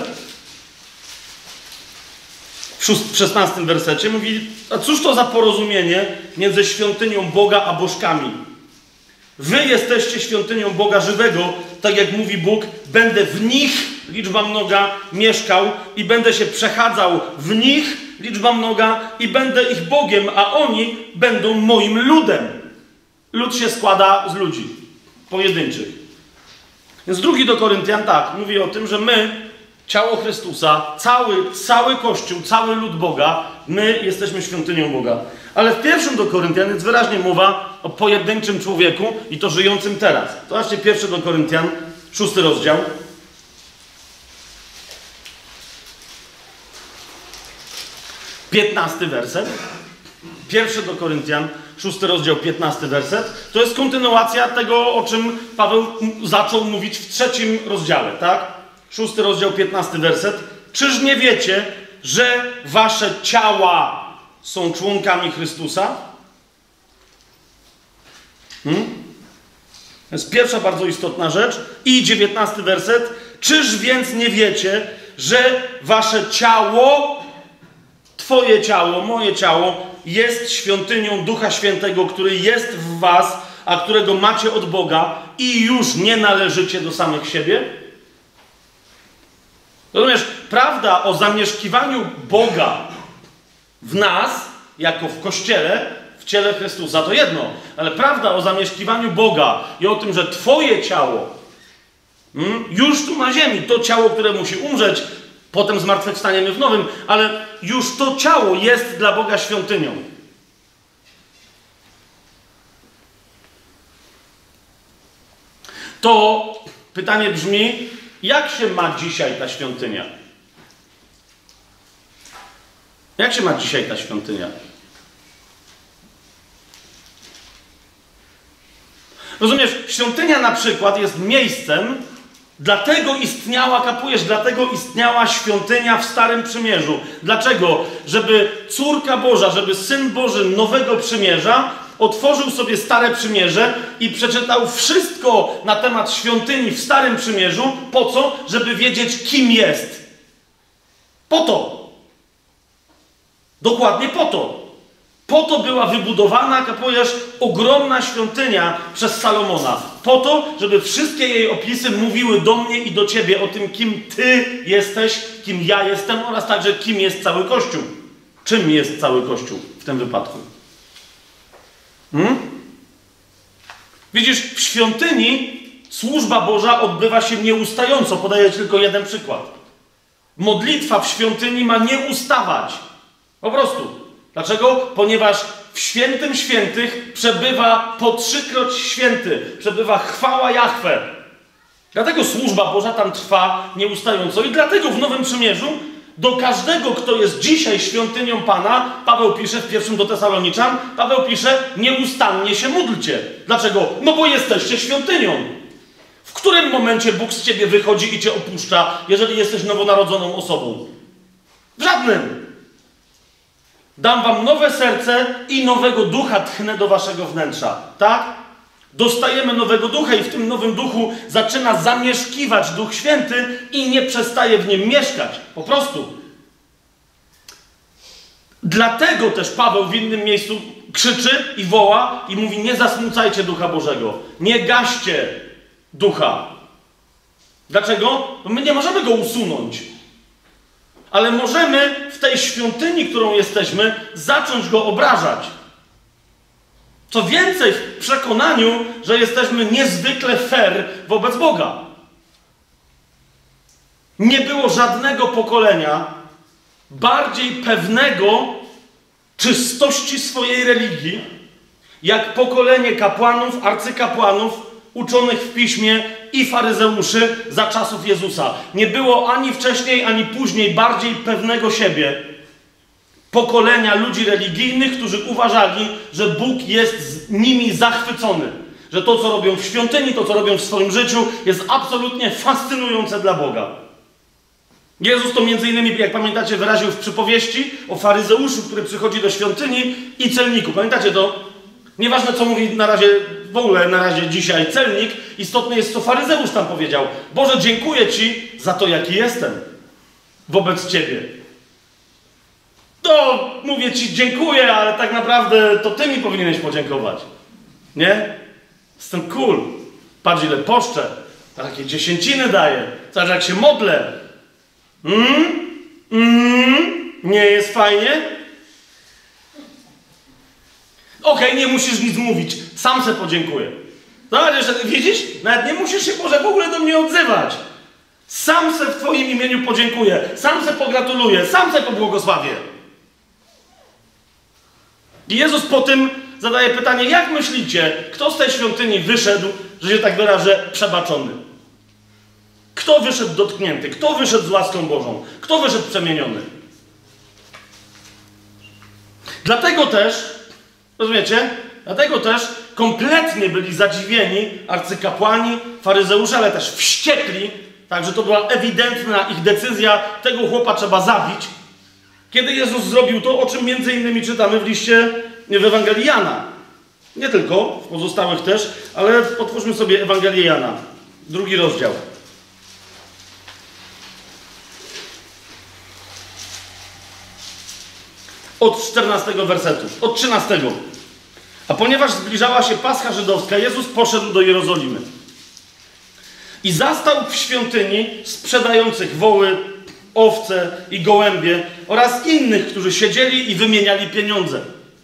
W 16 wersecie mówi: a cóż to za porozumienie między świątynią Boga a bożkami? Wy jesteście świątynią Boga żywego, tak jak mówi Bóg: będę w nich, liczba mnoga, mieszkał i będę się przechadzał w nich, liczba mnoga, i będę ich Bogiem, a oni będą moim ludem. Lud się składa z ludzi pojedynczych. Więc drugi do Koryntian tak, mówi o tym, że my, ciało Chrystusa, cały Kościół, cały lud Boga, my jesteśmy świątynią Boga. Ale w 1 do Koryntian jest wyraźnie mowa o pojedynczym człowieku i to żyjącym teraz. Zobaczcie 1 do Koryntian, 6 rozdział. Piętnasty werset. 1 do Koryntian, 6 rozdział, 15 werset. To jest kontynuacja tego, o czym Paweł zaczął mówić w 3 rozdziale, tak? 6 rozdział, 15 werset. Czyż nie wiecie, że wasze ciała są członkami Chrystusa? To jest pierwsza bardzo istotna rzecz. I 19 werset. Czyż więc nie wiecie, że wasze ciało, twoje ciało, moje ciało, jest świątynią Ducha Świętego, który jest w was, a którego macie od Boga i już nie należycie do samych siebie? Rozumiesz, prawda o zamieszkiwaniu Boga w nas, jako w Kościele, w ciele Chrystusa, to jedno. Ale prawda o zamieszkiwaniu Boga i o tym, że twoje ciało już tu na ziemi, to ciało, które musi umrzeć, potem zmartwychwstaniemy w nowym, ale już to ciało jest dla Boga świątynią. To pytanie brzmi: jak się ma dzisiaj ta świątynia? Jak się ma dzisiaj ta świątynia? Rozumiesz, świątynia na przykład jest miejscem, dlatego istniała, kapujesz, dlatego istniała świątynia w Starym Przymierzu. Dlaczego? Żeby córka Boża, żeby Syn Boży Nowego Przymierza otworzył sobie Stare Przymierze i przeczytał wszystko na temat świątyni w Starym Przymierzu. Po co? Żeby wiedzieć, kim jest. Po to. Dokładnie po to. Po to była wybudowana, kapujesz, ogromna świątynia przez Salomona. Po to, żeby wszystkie jej opisy mówiły do mnie i do ciebie o tym, kim ty jesteś, kim ja jestem oraz także kim jest cały Kościół. Czym jest cały Kościół w tym wypadku? Widzisz, w świątyni służba Boża odbywa się nieustająco. Podaję tylko jeden przykład. Modlitwa w świątyni ma nie ustawać. Po prostu. Dlaczego? Ponieważ w świętym świętych przebywa po 3-kroć święty. Przebywa chwała Jahwe. Dlatego służba Boża tam trwa nieustająco. I dlatego w Nowym Przymierzu Do każdego, kto jest dzisiaj świątynią Pana, Paweł pisze w 1 do Tesaloniczan, Paweł pisze, nieustannie się módlcie. Dlaczego? No bo jesteście świątynią. W którym momencie Bóg z ciebie wychodzi i cię opuszcza, jeżeli jesteś nowonarodzoną osobą? W żadnym. Dam wam nowe serce i nowego ducha tchnę do waszego wnętrza. Tak? Dostajemy nowego ducha i w tym nowym duchu zaczyna zamieszkiwać Duch Święty i nie przestaje w nim mieszkać. Po prostu. Dlatego też Paweł w innym miejscu krzyczy i woła i mówi: nie zasmucajcie Ducha Bożego. Nie gaście Ducha. Dlaczego? Bo my nie możemy go usunąć. Ale możemy w tej świątyni, którą jesteśmy, zacząć go obrażać. Co więcej, w przekonaniu, że jesteśmy niezwykle fair wobec Boga. Nie było żadnego pokolenia bardziej pewnego czystości swojej religii, jak pokolenie kapłanów, arcykapłanów, uczonych w piśmie i faryzeuszy za czasów Jezusa. Nie było ani wcześniej, ani później bardziej pewnego siebie pokolenia ludzi religijnych, którzy uważali, że Bóg jest z nimi zachwycony. Że to, co robią w świątyni, to, co robią w swoim życiu, jest absolutnie fascynujące dla Boga. Jezus to między innymi, jak pamiętacie, wyraził w przypowieści o faryzeuszu, który przychodzi do świątyni i celniku. Pamiętacie to? Nieważne, co mówi na razie, w ogóle na razie dzisiaj celnik, istotne jest, co faryzeusz tam powiedział. Boże, dziękuję Ci za to, jaki jestem wobec Ciebie. To mówię Ci dziękuję, ale tak naprawdę to Ty mi powinieneś podziękować. Nie? Jestem cool. Patrz, ile poszczę. Takie dziesięciny daję. Zobacz, jak się modlę. Nie jest fajnie? Okej, nie musisz nic mówić. Sam se podziękuję. Zobacz, widzisz? Nawet nie musisz się, Boże, w ogóle do mnie odzywać. Sam se w Twoim imieniu podziękuję. Sam se pogratuluję. Sam se pobłogosławię. I Jezus po tym zadaje pytanie, jak myślicie, kto z tej świątyni wyszedł, że się tak wyrażę, przebaczony? Kto wyszedł dotknięty? Kto wyszedł z łaską Bożą? Kto wyszedł przemieniony? Dlatego też, rozumiecie? Dlatego też kompletnie byli zadziwieni arcykapłani, faryzeusze, ale też wściekli, także to była ewidentna ich decyzja, tego chłopa trzeba zabić. Kiedy Jezus zrobił to, o czym między innymi czytamy w liście w Ewangelii Jana. Nie tylko, w pozostałych też, ale otwórzmy sobie Ewangelię Jana, 2 rozdział. Od 14 wersetu, od 13. A ponieważ zbliżała się Pascha żydowska, Jezus poszedł do Jerozolimy. I zastał w świątyni sprzedających woły, owce i gołębie oraz innych, którzy siedzieli i wymieniali pieniądze.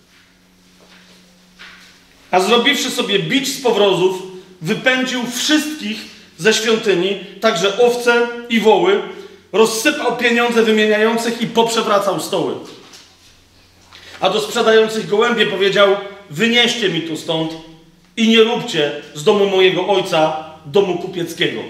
A zrobiwszy sobie bicz z powrozów, wypędził wszystkich ze świątyni, także owce i woły, rozsypał pieniądze wymieniających i poprzewracał stoły. A do sprzedających gołębie powiedział: wynieście mi tu stąd i nie róbcie z domu mojego ojca domu kupieckiego.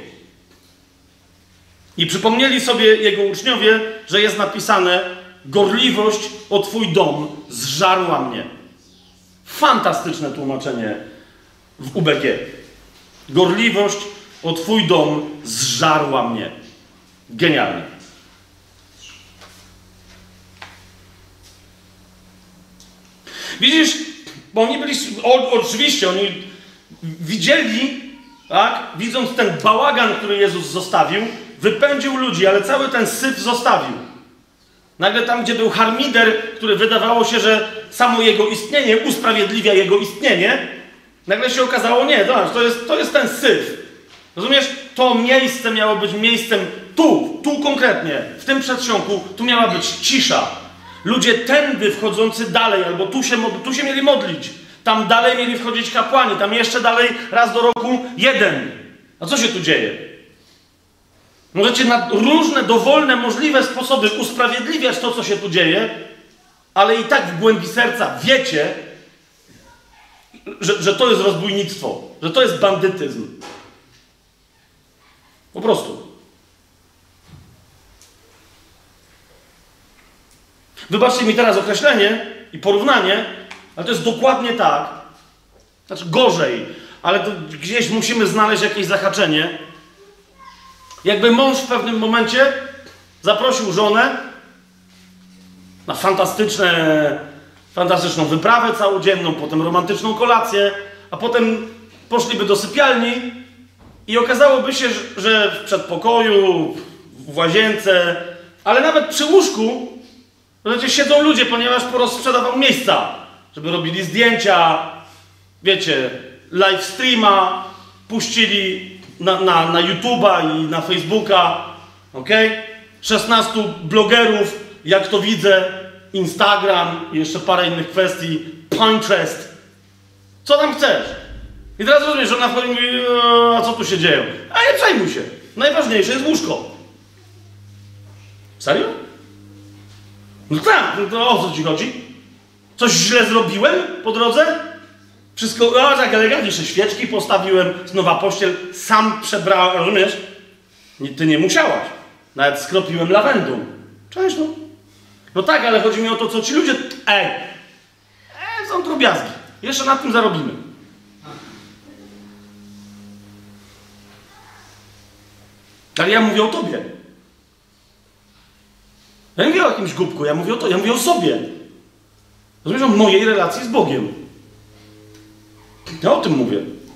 I przypomnieli sobie jego uczniowie, że jest napisane: gorliwość o Twój dom zżarła mnie. Fantastyczne tłumaczenie w UBG. Gorliwość o Twój dom zżarła mnie. Genialnie. Widzisz, bo oni byli, oczywiście oni widzieli, tak, widząc ten bałagan, który Jezus zostawił, wypędził ludzi, ale cały ten syf zostawił. Nagle tam, gdzie był harmider, który wydawało się, że samo jego istnienie usprawiedliwia jego istnienie, nagle się okazało, nie, zobacz, to jest ten syf. Rozumiesz? To miejsce miało być miejscem tu konkretnie, w tym przedsionku, tu miała być cisza. Ludzie tędy wchodzący dalej, albo tu się mieli modlić. Tam dalej mieli wchodzić kapłani, tam jeszcze dalej raz do roku jeden. A co się tu dzieje? Możecie na różne, dowolne, możliwe sposoby usprawiedliwiać to, co się tu dzieje, ale i tak w głębi serca wiecie, że to jest rozbójnictwo, że to jest bandytyzm. Po prostu. Wybaczcie mi teraz określenie i porównanie, ale to jest dokładnie tak. Znaczy gorzej, ale to gdzieś musimy znaleźć jakieś zahaczenie. Jakby mąż w pewnym momencie zaprosił żonę na fantastyczną wyprawę całodzienną, potem romantyczną kolację, a potem poszliby do sypialni i okazałoby się, że w przedpokoju, w łazience, ale nawet przy łóżku, wiecie, siedzą ludzie, ponieważ porozsprzedawał miejsca, żeby robili zdjęcia, wiecie, live streama, puścili na YouTube'a i na Facebooka, ok? 16 blogerów, jak to widzę, Instagram i jeszcze parę innych kwestii, Pinterest. Co tam chcesz? I teraz rozumiesz, że ona wchodzi i mówi, a co tu się dzieje? A nie przejmuj się. Najważniejsze jest łóżko. Serio? No tak, no to o co ci chodzi? Coś źle zrobiłem po drodze? Wszystko, tak elegancko, jeszcze świeczki postawiłem, nowa pościel, sam przebrałem, rozumiesz? Ty nie musiałaś. Nawet skropiłem lawendą. Cześć, no. No tak, ale chodzi mi o to, co ci ludzie... są drobiazgi. Jeszcze nad tym zarobimy. Ale ja mówię o tobie. Ja nie mówię o jakimś głupku, ja mówię o sobie. Rozumiesz, o mojej relacji z Bogiem. Ja o tym mówię.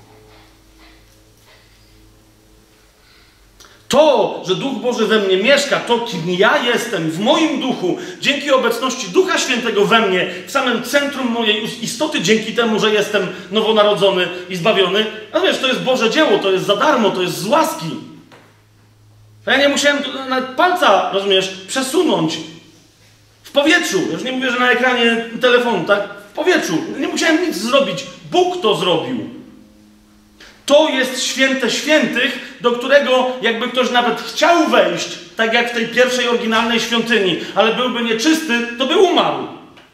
To, że Duch Boży we mnie mieszka, to kim ja jestem, w moim duchu, dzięki obecności Ducha Świętego we mnie, w samym centrum mojej istoty, dzięki temu, że jestem nowonarodzony i zbawiony, a wiesz, to jest Boże dzieło, to jest za darmo, to jest z łaski. Ja nie musiałem nawet palca, rozumiesz, przesunąć w powietrzu. Ja już nie mówię, że na ekranie telefonu, tak? W powietrzu. Nie musiałem nic zrobić. Bóg to zrobił. To jest święte świętych, do którego jakby ktoś nawet chciał wejść, tak jak w tej pierwszej oryginalnej świątyni, ale byłby nieczysty, to by umarł.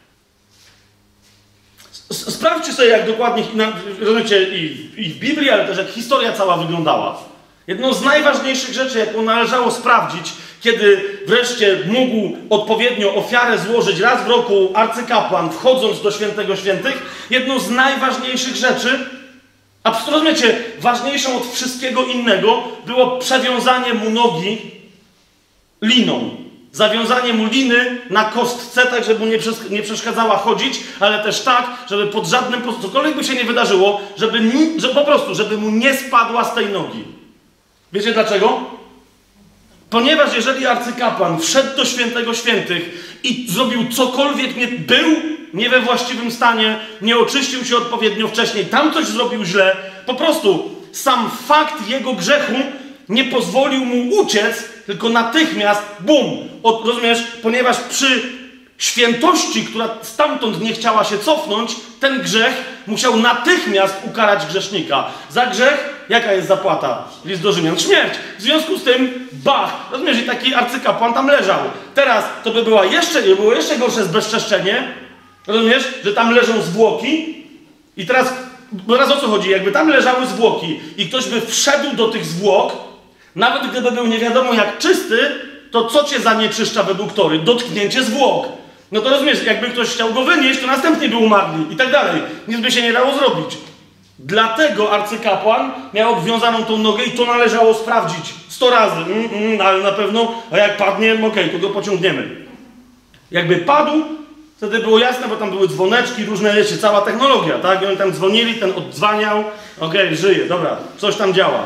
Sprawdźcie sobie, jak dokładnie, rozumiecie, i w Biblii, ale też jak historia cała wyglądała. Jedną z najważniejszych rzeczy, jaką należało sprawdzić, kiedy wreszcie mógł odpowiednio ofiarę złożyć raz w roku arcykapłan, wchodząc do świętego świętych, jedną z najważniejszych rzeczy, a rozumiecie, ważniejszą od wszystkiego innego, było przewiązanie mu nogi liną. Zawiązanie mu liny na kostce, tak żeby mu nie przeszkadzała chodzić, ale też tak, żeby pod żadnym, cokolwiek by się nie wydarzyło, żeby mu nie spadła z tej nogi. Wiecie dlaczego? Ponieważ jeżeli arcykapłan wszedł do świętego świętych i zrobił cokolwiek, był nie we właściwym stanie, nie oczyścił się odpowiednio wcześniej, tam coś zrobił źle, po prostu sam fakt jego grzechu nie pozwolił mu uciec, tylko natychmiast, bum, rozumiesz, ponieważ przy świętości, która stamtąd nie chciała się cofnąć, ten grzech musiał natychmiast ukarać grzesznika. Za grzech, jaka jest zapłata? List do Rzymian. Śmierć. W związku z tym, rozumiesz, i taki arcykapłan tam leżał. Teraz to by było jeszcze gorsze zbezczeszczenie, rozumiesz, że tam leżą zwłoki i teraz o co chodzi? Jakby tam leżały zwłoki i ktoś by wszedł do tych zwłok, nawet gdyby był nie wiadomo jak czysty, to co cię zanieczyszcza według Tory? Dotknięcie zwłok. No to rozumiesz, jakby ktoś chciał go wynieść, to następnie by umarli i tak dalej. Nic by się nie dało zrobić. Dlatego arcykapłan miał obwiązaną tą nogę i to należało sprawdzić 100 razy. Ale na pewno, a jak padnie, okej, to go pociągniemy. Jakby padł, wtedy było jasne, bo tam były dzwoneczki, różne jeszcze, cała technologia, tak? I oni tam dzwonili, ten oddzwaniał, żyje, dobra, coś tam działa.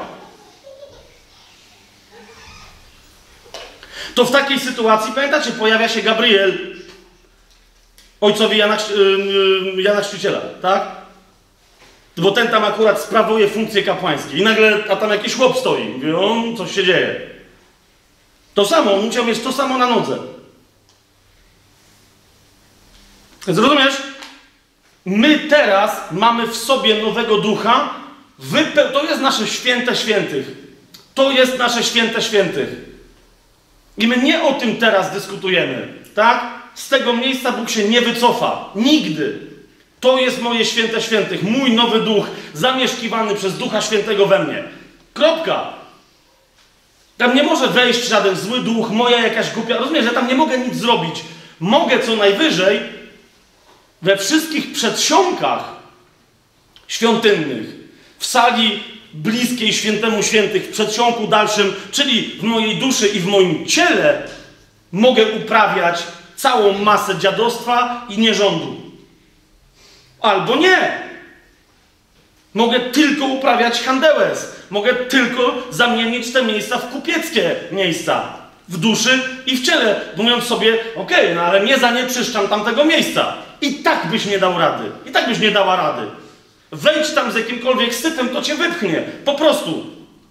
To w takiej sytuacji, pamiętacie, pojawia się Gabriel, ojcowi Jana Chrzciciela, tak? Bo ten tam akurat sprawuje funkcje kapłańskie. I nagle, a tam jakiś chłop stoi. Mówi, coś się dzieje. To samo, on musiał mieć to samo na nodze. Zrozumiesz? My teraz mamy w sobie nowego ducha. To jest nasze święte świętych. To jest nasze święte świętych. I my nie o tym teraz dyskutujemy, tak? Z tego miejsca Bóg się nie wycofa. Nigdy. To jest moje święte świętych. Mój nowy duch, zamieszkiwany przez Ducha Świętego we mnie. Kropka. Tam nie może wejść żaden zły duch, moja jakaś głupia... Rozumiesz, że tam nie mogę nic zrobić. Mogę co najwyżej we wszystkich przedsionkach świątynnych, w sali bliskiej świętemu świętych, w przedsionku dalszym, czyli w mojej duszy i w moim ciele, mogę uprawiać całą masę dziadostwa i nierządu. Albo nie. Mogę tylko uprawiać handełes. Mogę tylko zamienić te miejsca w kupieckie miejsca. W duszy i w ciele. Mówiąc sobie, okej, no ale nie zanieczyszczam tamtego miejsca. I tak byś nie dał rady. I tak byś nie dała rady. Wejdź tam z jakimkolwiek syfem, to cię wypchnie. Po prostu.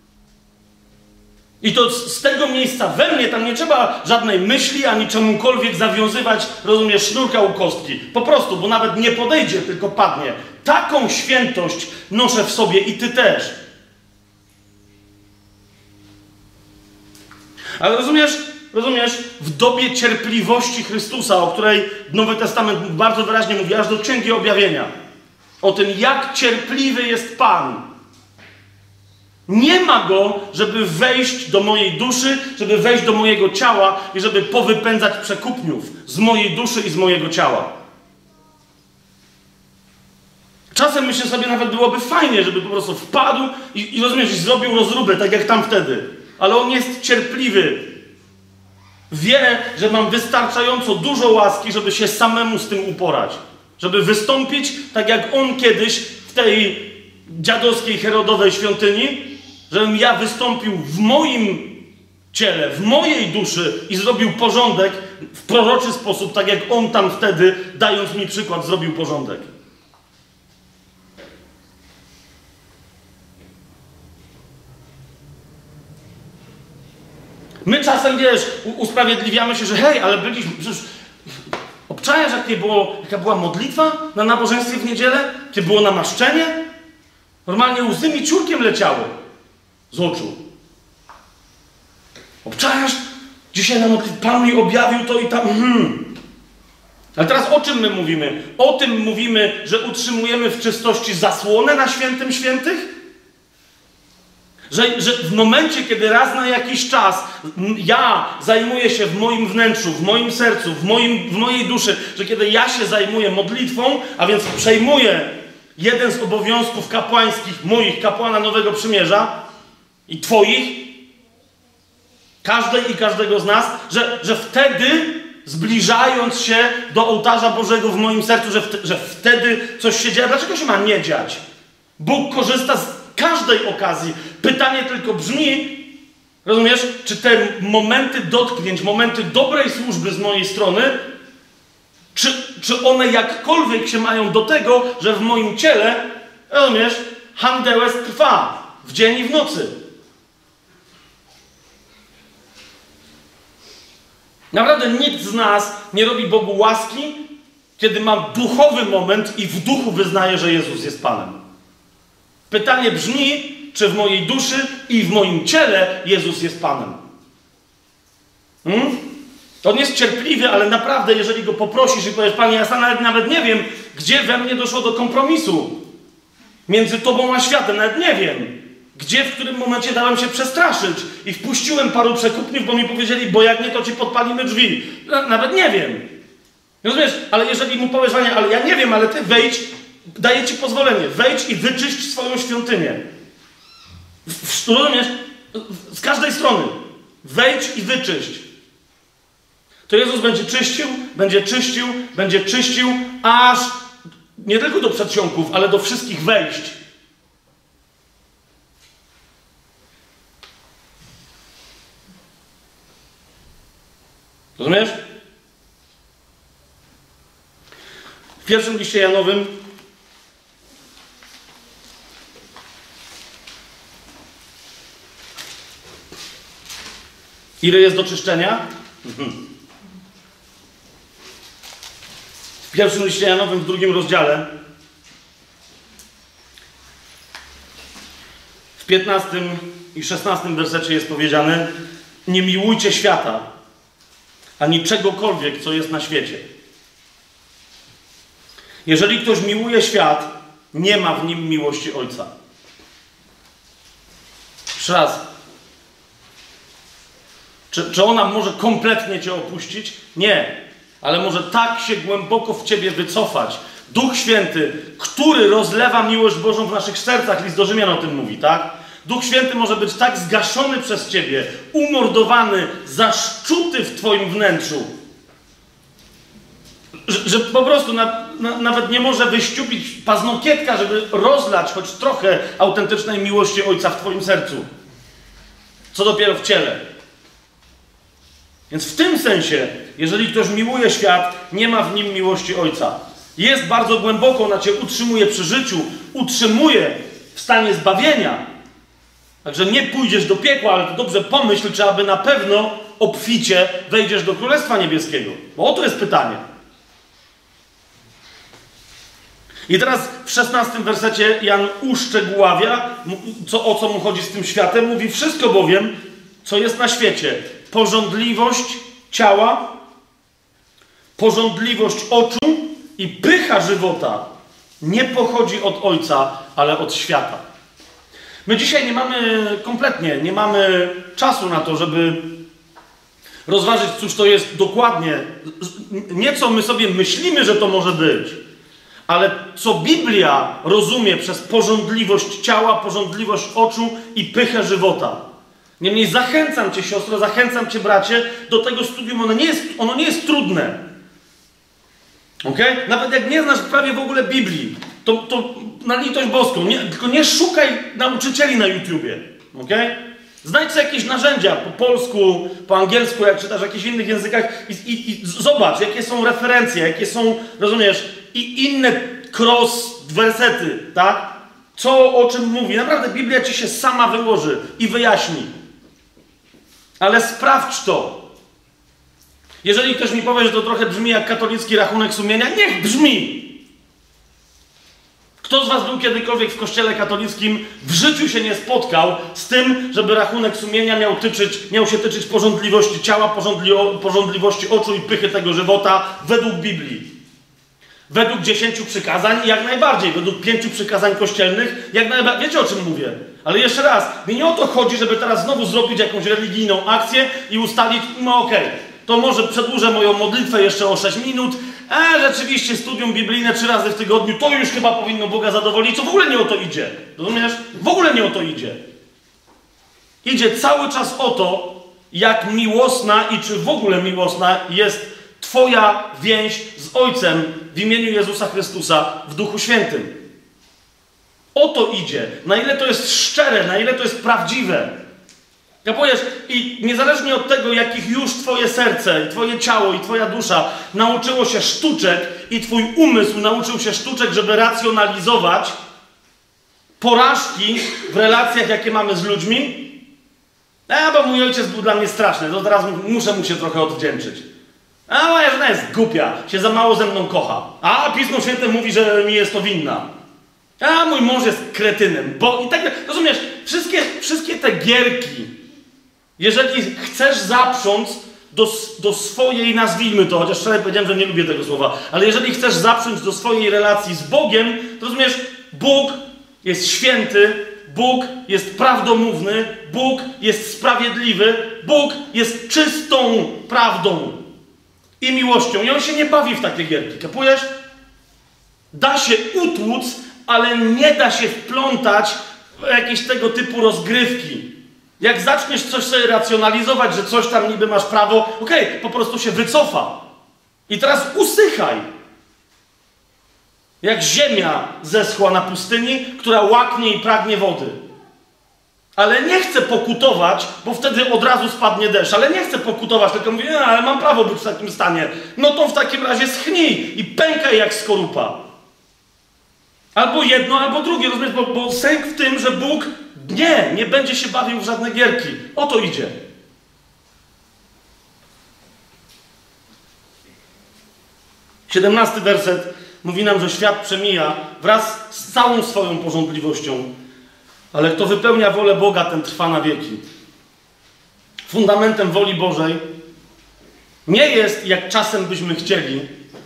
I to z tego miejsca we mnie, tam nie trzeba żadnej myśli, ani czemukolwiek zawiązywać, rozumiesz, sznurka u kostki. Po prostu, bo nawet nie podejdzie, tylko padnie. Taką świętość noszę w sobie i ty też. Ale rozumiesz, w dobie cierpliwości Chrystusa, o której Nowy Testament bardzo wyraźnie mówi, aż do Księgi Objawienia, o tym, jak cierpliwy jest Pan. Nie ma Go, żeby wejść do mojej duszy, żeby wejść do mojego ciała i żeby powypędzać przekupniów z mojej duszy i z mojego ciała. Czasem myślę sobie, nawet byłoby fajnie, żeby po prostu wpadł i rozumiesz, i zrobił rozróbę, tak jak tam wtedy. Ale On jest cierpliwy. Wie, że mam wystarczająco dużo łaski, żeby się samemu z tym uporać. Żeby wystąpić, tak jak On kiedyś w tej dziadowskiej, herodowej świątyni, żebym ja wystąpił w moim ciele, w mojej duszy i zrobił porządek w proroczy sposób, tak jak On tam wtedy, dając mi przykład, zrobił porządek. My czasem, usprawiedliwiamy się, że hej, ale byliśmy, przecież obczajasz, jaka była modlitwa na nabożeństwie w niedzielę? Jakie było namaszczenie? Normalnie łzy mi ciurkiem leciały z oczu. Obczajasz? Dzisiaj na modlitwie Pan mi objawił to i tam. Ale teraz o czym my mówimy? O tym mówimy, że utrzymujemy w czystości zasłonę na świętym świętych? Że w momencie, kiedy raz na jakiś czas ja zajmuję się w moim wnętrzu, w moim sercu, w mojej duszy, że kiedy ja się zajmuję modlitwą, a więc przejmuję jeden z obowiązków kapłańskich, moich, kapłana Nowego Przymierza i twoich, każdej i każdego z nas, że wtedy, zbliżając się do ołtarza Bożego w moim sercu, że wtedy coś się dzieje. Dlaczego się ma nie dziać? Bóg korzysta z każdej okazji. Pytanie tylko brzmi, rozumiesz, czy te momenty dotknięć, momenty dobrej służby z mojej strony, czy one jakkolwiek się mają do tego, że w moim ciele, rozumiesz, handełes trwa w dzień i w nocy. Naprawdę nikt z nas nie robi Bogu łaski, kiedy ma duchowy moment i w duchu wyznaje, że Jezus jest Panem. Pytanie brzmi, czy w mojej duszy i w moim ciele Jezus jest Panem. On jest cierpliwy, ale naprawdę, jeżeli Go poprosisz i powiesz, Panie, ja nawet nie wiem, gdzie we mnie doszło do kompromisu między Tobą a światem, nawet nie wiem, gdzie, w którym momencie dałem się przestraszyć i wpuściłem paru przekupniów, bo mi powiedzieli, bo jak nie, to Ci podpalimy drzwi. Nawet nie wiem. Rozumiesz? Ale jeżeli mu powiesz, Panie, ale ja nie wiem, ale Ty wejdź, daję Ci pozwolenie, wejdź i wyczyść swoją świątynię. Rozumiesz? Z każdej strony. Wejdź i wyczyść. To Jezus będzie czyścił, aż nie tylko do przedsionków, ale do wszystkich wejść. Rozumiesz? W pierwszym liście Janowym ile jest do czyszczenia? W pierwszym liście Janowym, w 2 rozdziale, w 15 i 16 wersecie jest powiedziane: nie miłujcie świata, ani czegokolwiek, co jest na świecie. Jeżeli ktoś miłuje świat, nie ma w nim miłości Ojca. Jeszcze raz. Czy ona może kompletnie cię opuścić? Nie. ale może tak się głęboko w ciebie wycofać. Duch Święty, który rozlewa miłość Bożą w naszych sercach, list do Rzymian o tym mówi, tak? Duch Święty może być tak zgaszony przez ciebie, umordowany, zaszczuty w twoim wnętrzu, że po prostu nawet nie może wyściupić paznokietka, żeby rozlać choć trochę autentycznej miłości Ojca w twoim sercu. Co dopiero w ciele. Więc w tym sensie, jeżeli ktoś miłuje świat, nie ma w nim miłości Ojca. Jest bardzo głęboko, ona cię utrzymuje przy życiu, utrzymuje w stanie zbawienia. Także nie pójdziesz do piekła, ale to dobrze pomyśl, czy aby na pewno obficie wejdziesz do Królestwa Niebieskiego. Bo oto jest pytanie. I teraz w 16 wersecie Jan uszczegóławia, o co mu chodzi z tym światem. Mówi: wszystko bowiem, co jest na świecie, pożądliwość ciała, pożądliwość oczu i pycha żywota, nie pochodzi od Ojca, ale od świata. My dzisiaj nie mamy czasu na to, żeby rozważyć, cóż to jest dokładnie, nie co my sobie myślimy, że to może być, ale co Biblia rozumie przez pożądliwość ciała, pożądliwość oczu i pychę żywota. Niemniej zachęcam cię, siostro, zachęcam cię, bracie, do tego studium. Ono nie jest trudne. Okay? Nawet jak nie znasz prawie w ogóle Biblii, to na litość boską, tylko nie szukaj nauczycieli na YouTubie. Okay? Znajdź sobie jakieś narzędzia po polsku, po angielsku, jak czytasz w jakichś innych językach i zobacz, jakie są referencje, jakie są, rozumiesz, i inne wersety, tak? O czym mówi. Naprawdę Biblia ci się sama wyłoży i wyjaśni. Ale sprawdź to. Jeżeli ktoś mi powie, że to trochę brzmi jak katolicki rachunek sumienia, niech brzmi! Kto z was był kiedykolwiek w kościele katolickim, w życiu się nie spotkał z tym, żeby rachunek sumienia miał się tyczyć pożądliwości ciała, pożądliwości oczu i pychy tego żywota według Biblii. Według 10 przykazań jak najbardziej, według 5 przykazań kościelnych jak najbardziej. Wiecie, o czym mówię? Ale jeszcze raz, mi nie o to chodzi, żeby teraz znowu zrobić jakąś religijną akcję i ustalić, no okej, to może przedłużę moją modlitwę jeszcze o 6 minut, rzeczywiście studium biblijne 3 razy w tygodniu, to już chyba powinno Boga zadowolić, co w ogóle nie o to idzie. Rozumiesz? W ogóle nie o to idzie. Idzie cały czas o to, jak miłosna i czy w ogóle miłosna jest twoja więź z Ojcem w imieniu Jezusa Chrystusa w Duchu Świętym. O to idzie. Na ile to jest szczere, na ile to jest prawdziwe. Kapujesz? I niezależnie od tego, jakich już twoje serce, i twoje ciało, i twoja dusza nauczyło się sztuczek, i twój umysł nauczył się sztuczek, żeby racjonalizować porażki w relacjach, jakie mamy z ludźmi, bo mój ojciec był dla mnie straszny, to teraz muszę mu się trochę odwdzięczyć. Moja żona jest głupia, się za mało ze mną kocha. Pismo Święte mówi, że mi jest to winna. Mój mąż jest kretynem, bo i tak, rozumiesz, wszystkie te gierki, jeżeli chcesz zaprząc do swojej, nazwijmy to, chociaż wczoraj powiedziałem, że nie lubię tego słowa, ale jeżeli chcesz zaprząc do swojej relacji z Bogiem, to rozumiesz, Bóg jest święty, Bóg jest prawdomówny, Bóg jest sprawiedliwy, Bóg jest czystą prawdą i miłością. I On się nie bawi w takie gierki, kapujesz? Da się utłuc, ale nie da się wplątać w jakieś tego typu rozgrywki. Jak zaczniesz coś sobie racjonalizować, że coś tam niby masz prawo, po prostu się wycofa. I teraz usychaj. Jak ziemia zeschła na pustyni, która łaknie i pragnie wody. Ale nie chcę pokutować, bo wtedy od razu spadnie deszcz. Ale nie chcę pokutować, tylko mówię, ale mam prawo być w takim stanie. No to w takim razie schnij i pękaj jak skorupa. Albo jedno, albo drugie, rozumiesz? Bo sęk w tym, że Bóg nie będzie się bawił w żadne gierki. O to idzie. XVII werset mówi nam, że świat przemija wraz z całą swoją pożądliwością, ale kto wypełnia wolę Boga, ten trwa na wieki. Fundamentem woli Bożej nie jest, jak czasem byśmy chcieli,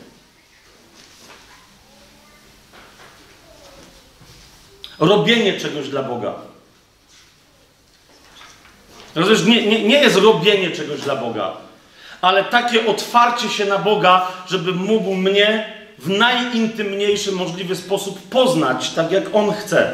robienie czegoś dla Boga. Rozumiesz, nie jest robienie czegoś dla Boga, ale takie otwarcie się na Boga, żeby mógł mnie w najintymniejszy możliwy sposób poznać, tak jak On chce.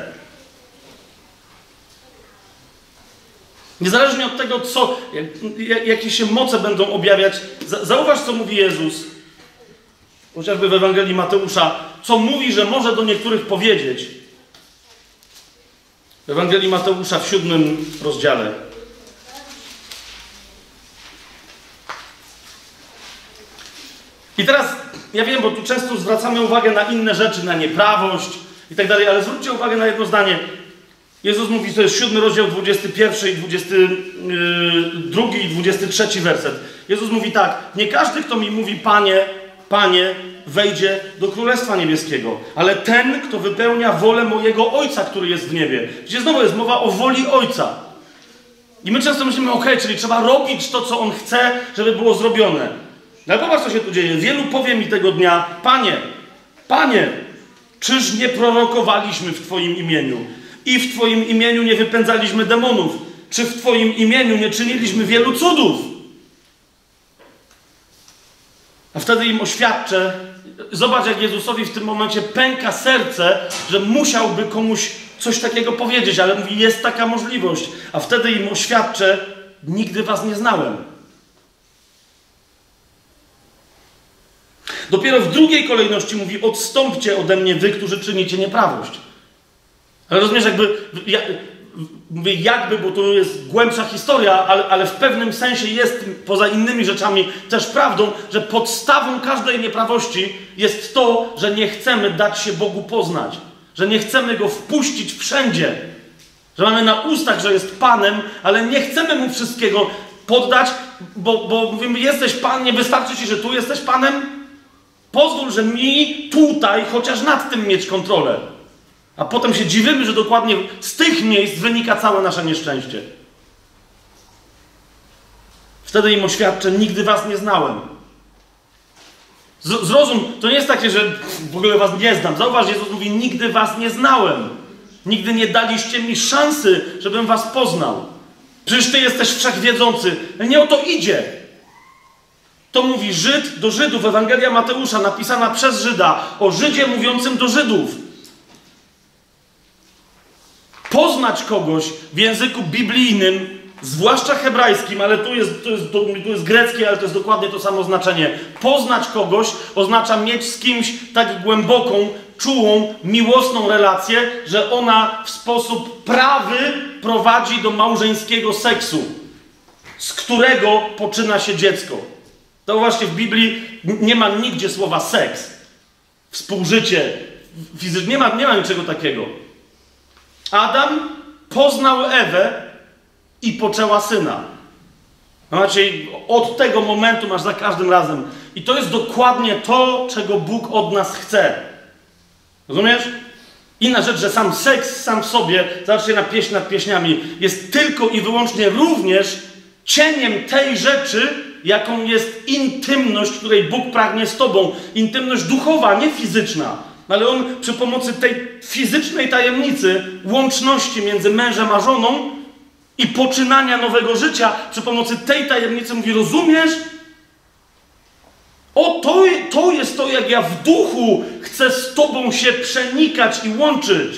Niezależnie od tego, jakie się moce będą objawiać, zauważ, co mówi Jezus, chociażby w Ewangelii Mateusza, co mówi, że może do niektórych powiedzieć. W Ewangelii Mateusza w 7 rozdziale. I teraz, ja wiem, bo tu często zwracamy uwagę na inne rzeczy, na nieprawość i tak dalej, ale zwróćcie uwagę na jedno zdanie. Jezus mówi, to jest 7 rozdział, 21 i 22 i 23 werset. Jezus mówi tak: nie każdy, kto mi mówi Panie, Panie, wejdzie do Królestwa Niebieskiego, ale ten, kto wypełnia wolę mojego Ojca, który jest w niebie. Gdzie znowu jest mowa o woli Ojca. I my często myślimy, czyli trzeba robić to, co On chce, żeby było zrobione. No ale popatrz, co się tu dzieje. Wielu powie mi tego dnia: Panie, Panie, czyż nie prorokowaliśmy w Twoim imieniu? I w Twoim imieniu nie wypędzaliśmy demonów? Czy w Twoim imieniu nie czyniliśmy wielu cudów? A wtedy im oświadczę. Zobacz, jak Jezusowi w tym momencie pęka serce, że musiałby komuś coś takiego powiedzieć, ale mówi, jest taka możliwość. A wtedy im oświadczę: nigdy was nie znałem. Dopiero w drugiej kolejności mówi: odstąpcie ode mnie, wy, którzy czynicie nieprawość. Ale rozumiesz, jakby, bo to jest głębsza historia, ale w pewnym sensie jest, poza innymi rzeczami, też prawdą, że podstawą każdej nieprawości jest to, że nie chcemy dać się Bogu poznać. Że nie chcemy Go wpuścić wszędzie. Że mamy na ustach, że jest Panem, ale nie chcemy Mu wszystkiego poddać, bo mówimy: jesteś Pan, nie wystarczy Ci, że tu jesteś Panem? Pozwól, że mi tutaj chociaż nad tym mieć kontrolę. A potem się dziwimy, że dokładnie z tych miejsc wynika całe nasze nieszczęście. Wtedy im oświadczę: nigdy was nie znałem. Zrozum, to nie jest takie, że w ogóle was nie znam. Zauważ, Jezus mówi: nigdy was nie znałem. Nigdy nie daliście mi szansy, żebym was poznał. Przecież ty jesteś wszechwiedzący. Nie o to idzie. To mówi Żyd do Żydów, Ewangelia Mateusza, napisana przez Żyda, o Żydzie mówiącym do Żydów. Poznać kogoś w języku biblijnym, zwłaszcza hebrajskim, ale tu jest greckie, ale to jest dokładnie to samo znaczenie. Poznać kogoś oznacza mieć z kimś tak głęboką, czułą, miłosną relację, że ona w sposób prawy prowadzi do małżeńskiego seksu, z którego poczyna się dziecko. To właśnie w Biblii nie ma nigdzie słowa seks, współżycie fizyczne, nie ma niczego takiego. Adam poznał Ewę i poczęła syna. Znaczy, od tego momentu masz za każdym razem. I to jest dokładnie to, czego Bóg od nas chce. Rozumiesz? Inna rzecz, że sam seks sam w sobie, zobaczcie na pieśń nad pieśniami, jest tylko i wyłącznie również cieniem tej rzeczy, jaką jest intymność, której Bóg pragnie z tobą. Intymność duchowa, nie fizyczna. Ale On przy pomocy tej fizycznej tajemnicy łączności między mężem a żoną i poczynania nowego życia, przy pomocy tej tajemnicy mówi: rozumiesz? To jest to, jak ja w duchu chcę z tobą się przenikać i łączyć.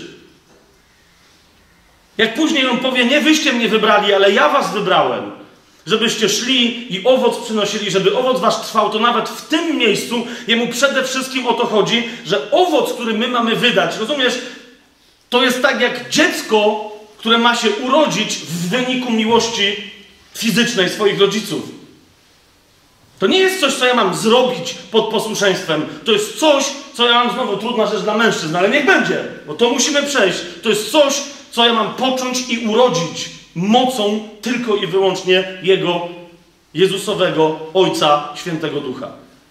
Jak później On powie: nie wyście mnie wybrali, ale ja was wybrałem. Żebyście szli i owoc przynosili, żeby owoc wasz trwał, to nawet w tym miejscu Jemu przede wszystkim o to chodzi, że owoc, który my mamy wydać, rozumiesz, to jest tak jak dziecko, które ma się urodzić w wyniku miłości fizycznej swoich rodziców. To nie jest coś, co ja mam zrobić pod posłuszeństwem. To jest coś, co ja mam, znowu trudna rzecz dla mężczyzn, ale niech będzie, bo to musimy przejść. To jest coś, co ja mam począć i urodzić mocą tylko i wyłącznie Jego, Jezusowego Ojca, Świętego Ducha.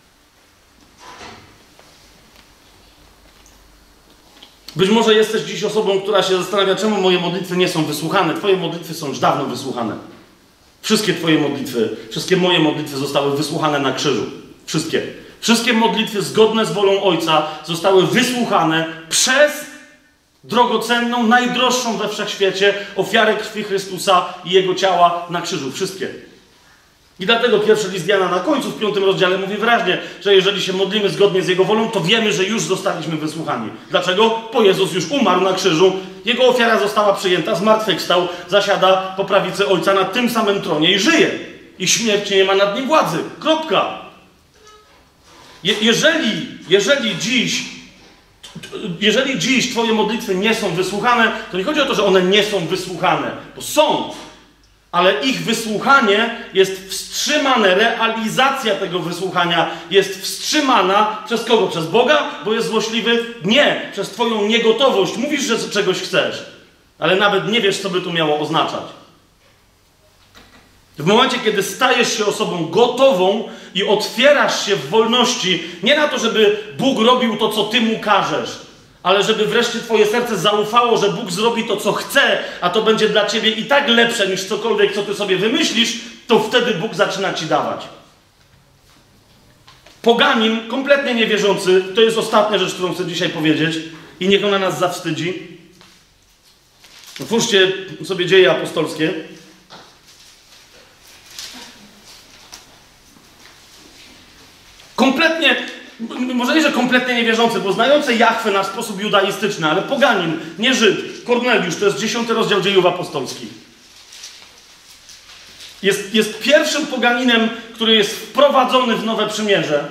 Być może jesteś dziś osobą, która się zastanawia, czemu moje modlitwy nie są wysłuchane. Twoje modlitwy są już dawno wysłuchane. Wszystkie twoje modlitwy, wszystkie moje modlitwy zostały wysłuchane na krzyżu. Wszystkie. Wszystkie modlitwy zgodne z wolą Ojca zostały wysłuchane przez drogocenną, najdroższą we wszechświecie ofiarę krwi Chrystusa i Jego ciała na krzyżu. Wszystkie. I dlatego pierwszy list Jana na końcu w 5 rozdziale mówi wyraźnie, że jeżeli się modlimy zgodnie z Jego wolą, to wiemy, że już zostaliśmy wysłuchani. Dlaczego? Bo Jezus już umarł na krzyżu, Jego ofiara została przyjęta, zmartwychwstał, zasiada po prawicy Ojca na tym samym tronie i żyje. I śmierć nie ma nad nim władzy. Kropka. Jeżeli dziś Twoje modlitwy nie są wysłuchane, to nie chodzi o to, że one nie są wysłuchane, bo są. Ale ich wysłuchanie jest wstrzymane, realizacja tego wysłuchania jest wstrzymana przez kogo? Przez Boga? Bo jest złośliwy? Nie, przez Twoją niegotowość. Mówisz, że czegoś chcesz, ale nawet nie wiesz, co by to miało oznaczać. W momencie, kiedy stajesz się osobą gotową i otwierasz się w wolności, nie na to, żeby Bóg robił to, co Ty Mu każesz, ale żeby wreszcie Twoje serce zaufało, że Bóg zrobi to, co chce, a to będzie dla Ciebie i tak lepsze niż cokolwiek, co Ty sobie wymyślisz, to wtedy Bóg zaczyna Ci dawać. Poganin, kompletnie niewierzący, to jest ostatnia rzecz, którą chcę dzisiaj powiedzieć i niech ona nas zawstydzi. Otwórzcie sobie Dzieje apostolskie. Kompletnie, może nie, że kompletnie niewierzący, bo znający Jahwe na sposób judaistyczny, ale poganin, nie Żyd, Korneliusz, to jest 10 rozdział Dziejów apostolskich. Jest pierwszym poganinem, który jest wprowadzony w Nowe Przymierze.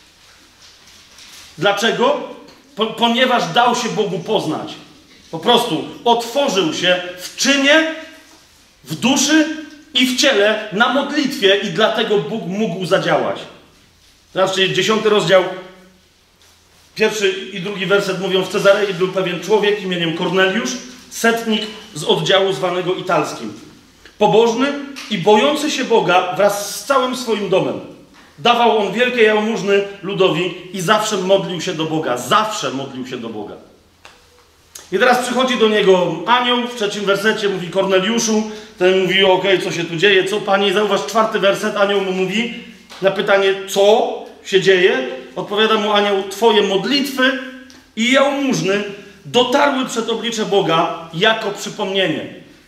Dlaczego? Ponieważ dał się Bogu poznać. Po prostu otworzył się w czynie, w duszy i w ciele na modlitwie i dlatego Bóg mógł zadziałać. Zobaczcie, 10 rozdział, 1 i 2 werset mówią: w Cezarei był pewien człowiek imieniem Korneliusz, setnik z oddziału zwanego Italskim. Pobożny i bojący się Boga wraz z całym swoim domem. Dawał on wielkie jałmużny ludowi i zawsze modlił się do Boga. Zawsze modlił się do Boga. I teraz przychodzi do niego anioł w 3 wersecie, mówi: Korneliuszu. Ten mówi: okej, co się tu dzieje, co Panie? I zauważ 4 werset, anioł mu mówi na pytanie, co się dzieje. Odpowiada mu anioł: Twoje modlitwy i jałmużny dotarły przed oblicze Boga jako przypomnienie.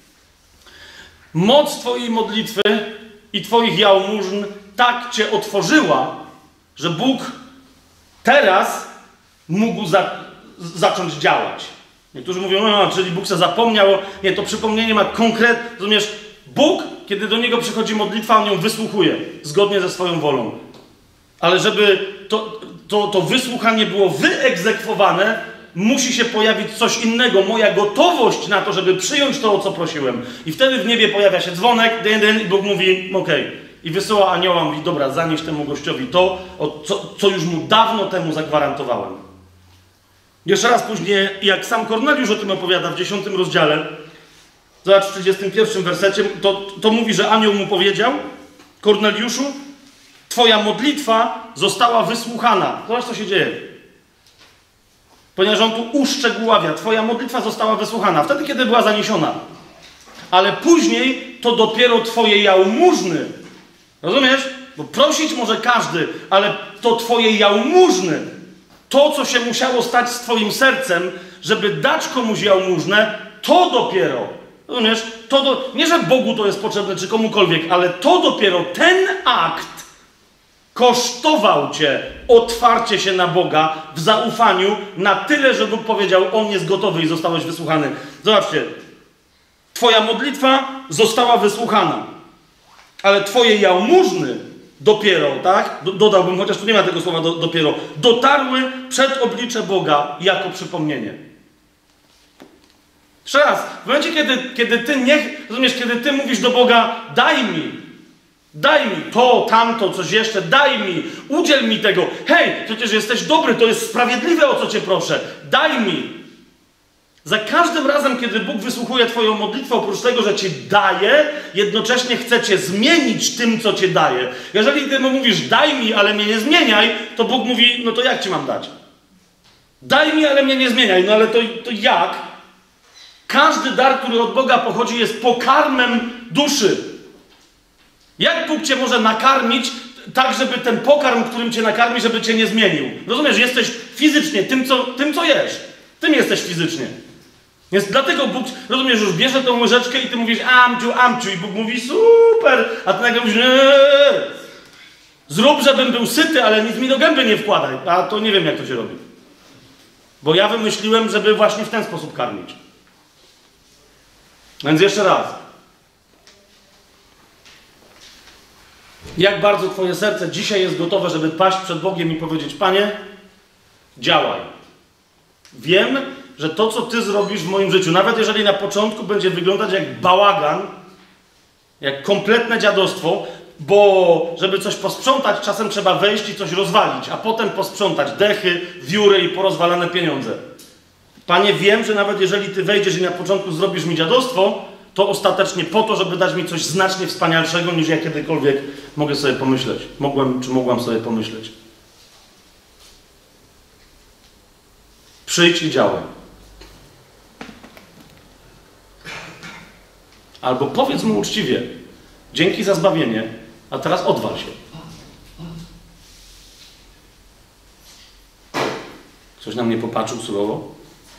Moc Twojej modlitwy i Twoich jałmużn tak Cię otworzyła, że Bóg teraz mógł zacząć działać. Niektórzy mówią: no, czyli Bóg se zapomniał. Nie, to przypomnienie ma konkret. Rozumiesz, Bóg, kiedy do Niego przychodzi modlitwa, On ją wysłuchuje, zgodnie ze swoją wolą. Ale żeby to wysłuchanie było wyegzekwowane, musi się pojawić coś innego. Moja gotowość na to, żeby przyjąć to, o co prosiłem. I wtedy w niebie pojawia się dzwonek, i Bóg mówi: okej. I wysyła anioła, mówi: dobra, zanieś temu gościowi to, co już mu dawno temu zagwarantowałem. Jeszcze raz później, jak sam Korneliusz o tym opowiada w 10 rozdziale, zobacz w 31 wersecie, to mówi, że anioł mu powiedział: Korneliuszu, Twoja modlitwa została wysłuchana. Zobacz, co się dzieje. Ponieważ on tu uszczegóławia: Twoja modlitwa została wysłuchana. Wtedy, kiedy była zaniesiona. Ale później to dopiero Twoje jałmużny. Rozumiesz? Bo prosić może każdy, ale to Twoje jałmużny, to, co się musiało stać z Twoim sercem, żeby dać komuś jałmużnę, to dopiero. Rozumiesz? Nie, że Bogu to jest potrzebne, czy komukolwiek, ale to dopiero ten akt kosztował Cię otwarcie się na Boga w zaufaniu na tyle, że Bóg powiedział: On jest gotowy i zostałeś wysłuchany. Zobaczcie. Twoja modlitwa została wysłuchana, ale Twoje jałmużny dopiero, tak? Dodałbym, chociaż tu nie ma tego słowa dopiero, dotarły przed oblicze Boga jako przypomnienie. Jeszcze raz, w momencie, kiedy Ty rozumiesz, kiedy Ty mówisz do Boga: daj mi to, tamto, coś jeszcze, daj mi, udziel mi tego. Hej, przecież jesteś dobry, to jest sprawiedliwe, o co Cię proszę. Daj mi. Za każdym razem, kiedy Bóg wysłuchuje Twoją modlitwę, oprócz tego, że Ci daje, jednocześnie chce Cię zmienić tym, co Cię daje. Jeżeli Ty mu mówisz: daj mi, ale mnie nie zmieniaj, to Bóg mówi: no to jak Ci mam dać? Daj mi, ale mnie nie zmieniaj. No ale to jak? Każdy dar, który od Boga pochodzi, jest pokarmem duszy. Jak Bóg Cię może nakarmić tak, żeby ten pokarm, którym Cię nakarmi, żeby Cię nie zmienił? Rozumiesz? Jesteś fizycznie tym, co jesz. Tym jesteś fizycznie. Więc dlatego Bóg, rozumiesz, już bierze tą łyżeczkę i ty mówisz amciu, amciu i Bóg mówi super, a ty nagle mówisz zrób, żebym był syty, ale nic mi do gęby nie wkładaj. A to nie wiem, jak to się robi. Bo ja wymyśliłem, żeby właśnie w ten sposób karmić. Więc jeszcze raz. Jak bardzo twoje serce dzisiaj jest gotowe, żeby paść przed Bogiem i powiedzieć: Panie, działaj. Wiem, że to, co Ty zrobisz w moim życiu, nawet jeżeli na początku będzie wyglądać jak bałagan, jak kompletne dziadostwo, bo żeby coś posprzątać, czasem trzeba wejść i coś rozwalić, a potem posprzątać dechy, wióry i porozwalane pieniądze. Panie, wiem, że nawet jeżeli Ty wejdziesz i na początku zrobisz mi dziadostwo, to ostatecznie po to, żeby dać mi coś znacznie wspanialszego, niż ja kiedykolwiek mogę sobie pomyśleć. Mogłam sobie pomyśleć. Przyjdź i działaj. Albo powiedz mu uczciwie: dzięki za zbawienie, a teraz odwal się. Ktoś na mnie popatrzył surowo?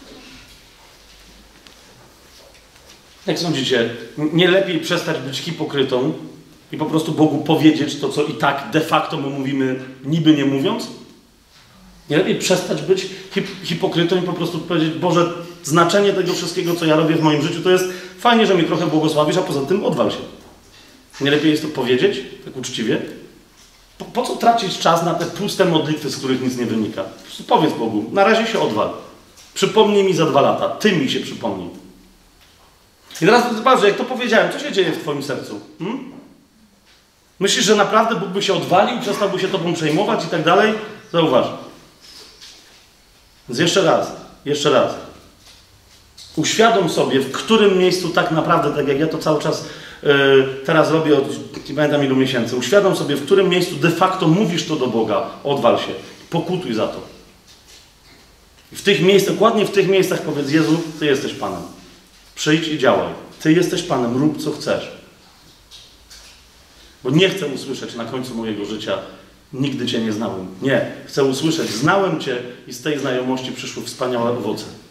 Jak sądzicie, nie lepiej przestać być hipokrytą i po prostu Bogu powiedzieć to, co i tak de facto mu mówimy, niby nie mówiąc? Nie lepiej przestać być hipokrytą i po prostu powiedzieć: Boże, znaczenie tego wszystkiego, co ja robię w moim życiu, to jest fajnie, że mnie trochę błogosławisz, a poza tym odwal się. Nie lepiej jest to powiedzieć, tak uczciwie? Po co tracić czas na te puste modlitwy, z których nic nie wynika? Po prostu powiedz Bogu: na razie się odwal. Przypomnij mi za 2 lata. Ty mi się przypomnij. I teraz zobacz, jak to powiedziałem, co się dzieje w twoim sercu? Myślisz, że naprawdę Bóg by się odwalił, przestałby się tobą przejmować i tak dalej? Zauważ. Więc jeszcze raz. Uświadom sobie, w którym miejscu tak naprawdę, tak jak ja to cały czas teraz robię od nie pamiętam ilu miesięcy, uświadom sobie, w którym miejscu de facto mówisz to do Boga: odwal się, pokutuj za to. I w tych miejscach, dokładnie w tych miejscach powiedz: Jezu, Ty jesteś Panem. Przyjdź i działaj. Ty jesteś Panem, rób co chcesz. Bo nie chcę usłyszeć na końcu mojego życia: nigdy Cię nie znałem. Nie. Chcę usłyszeć: znałem Cię i z tej znajomości przyszły wspaniałe owoce.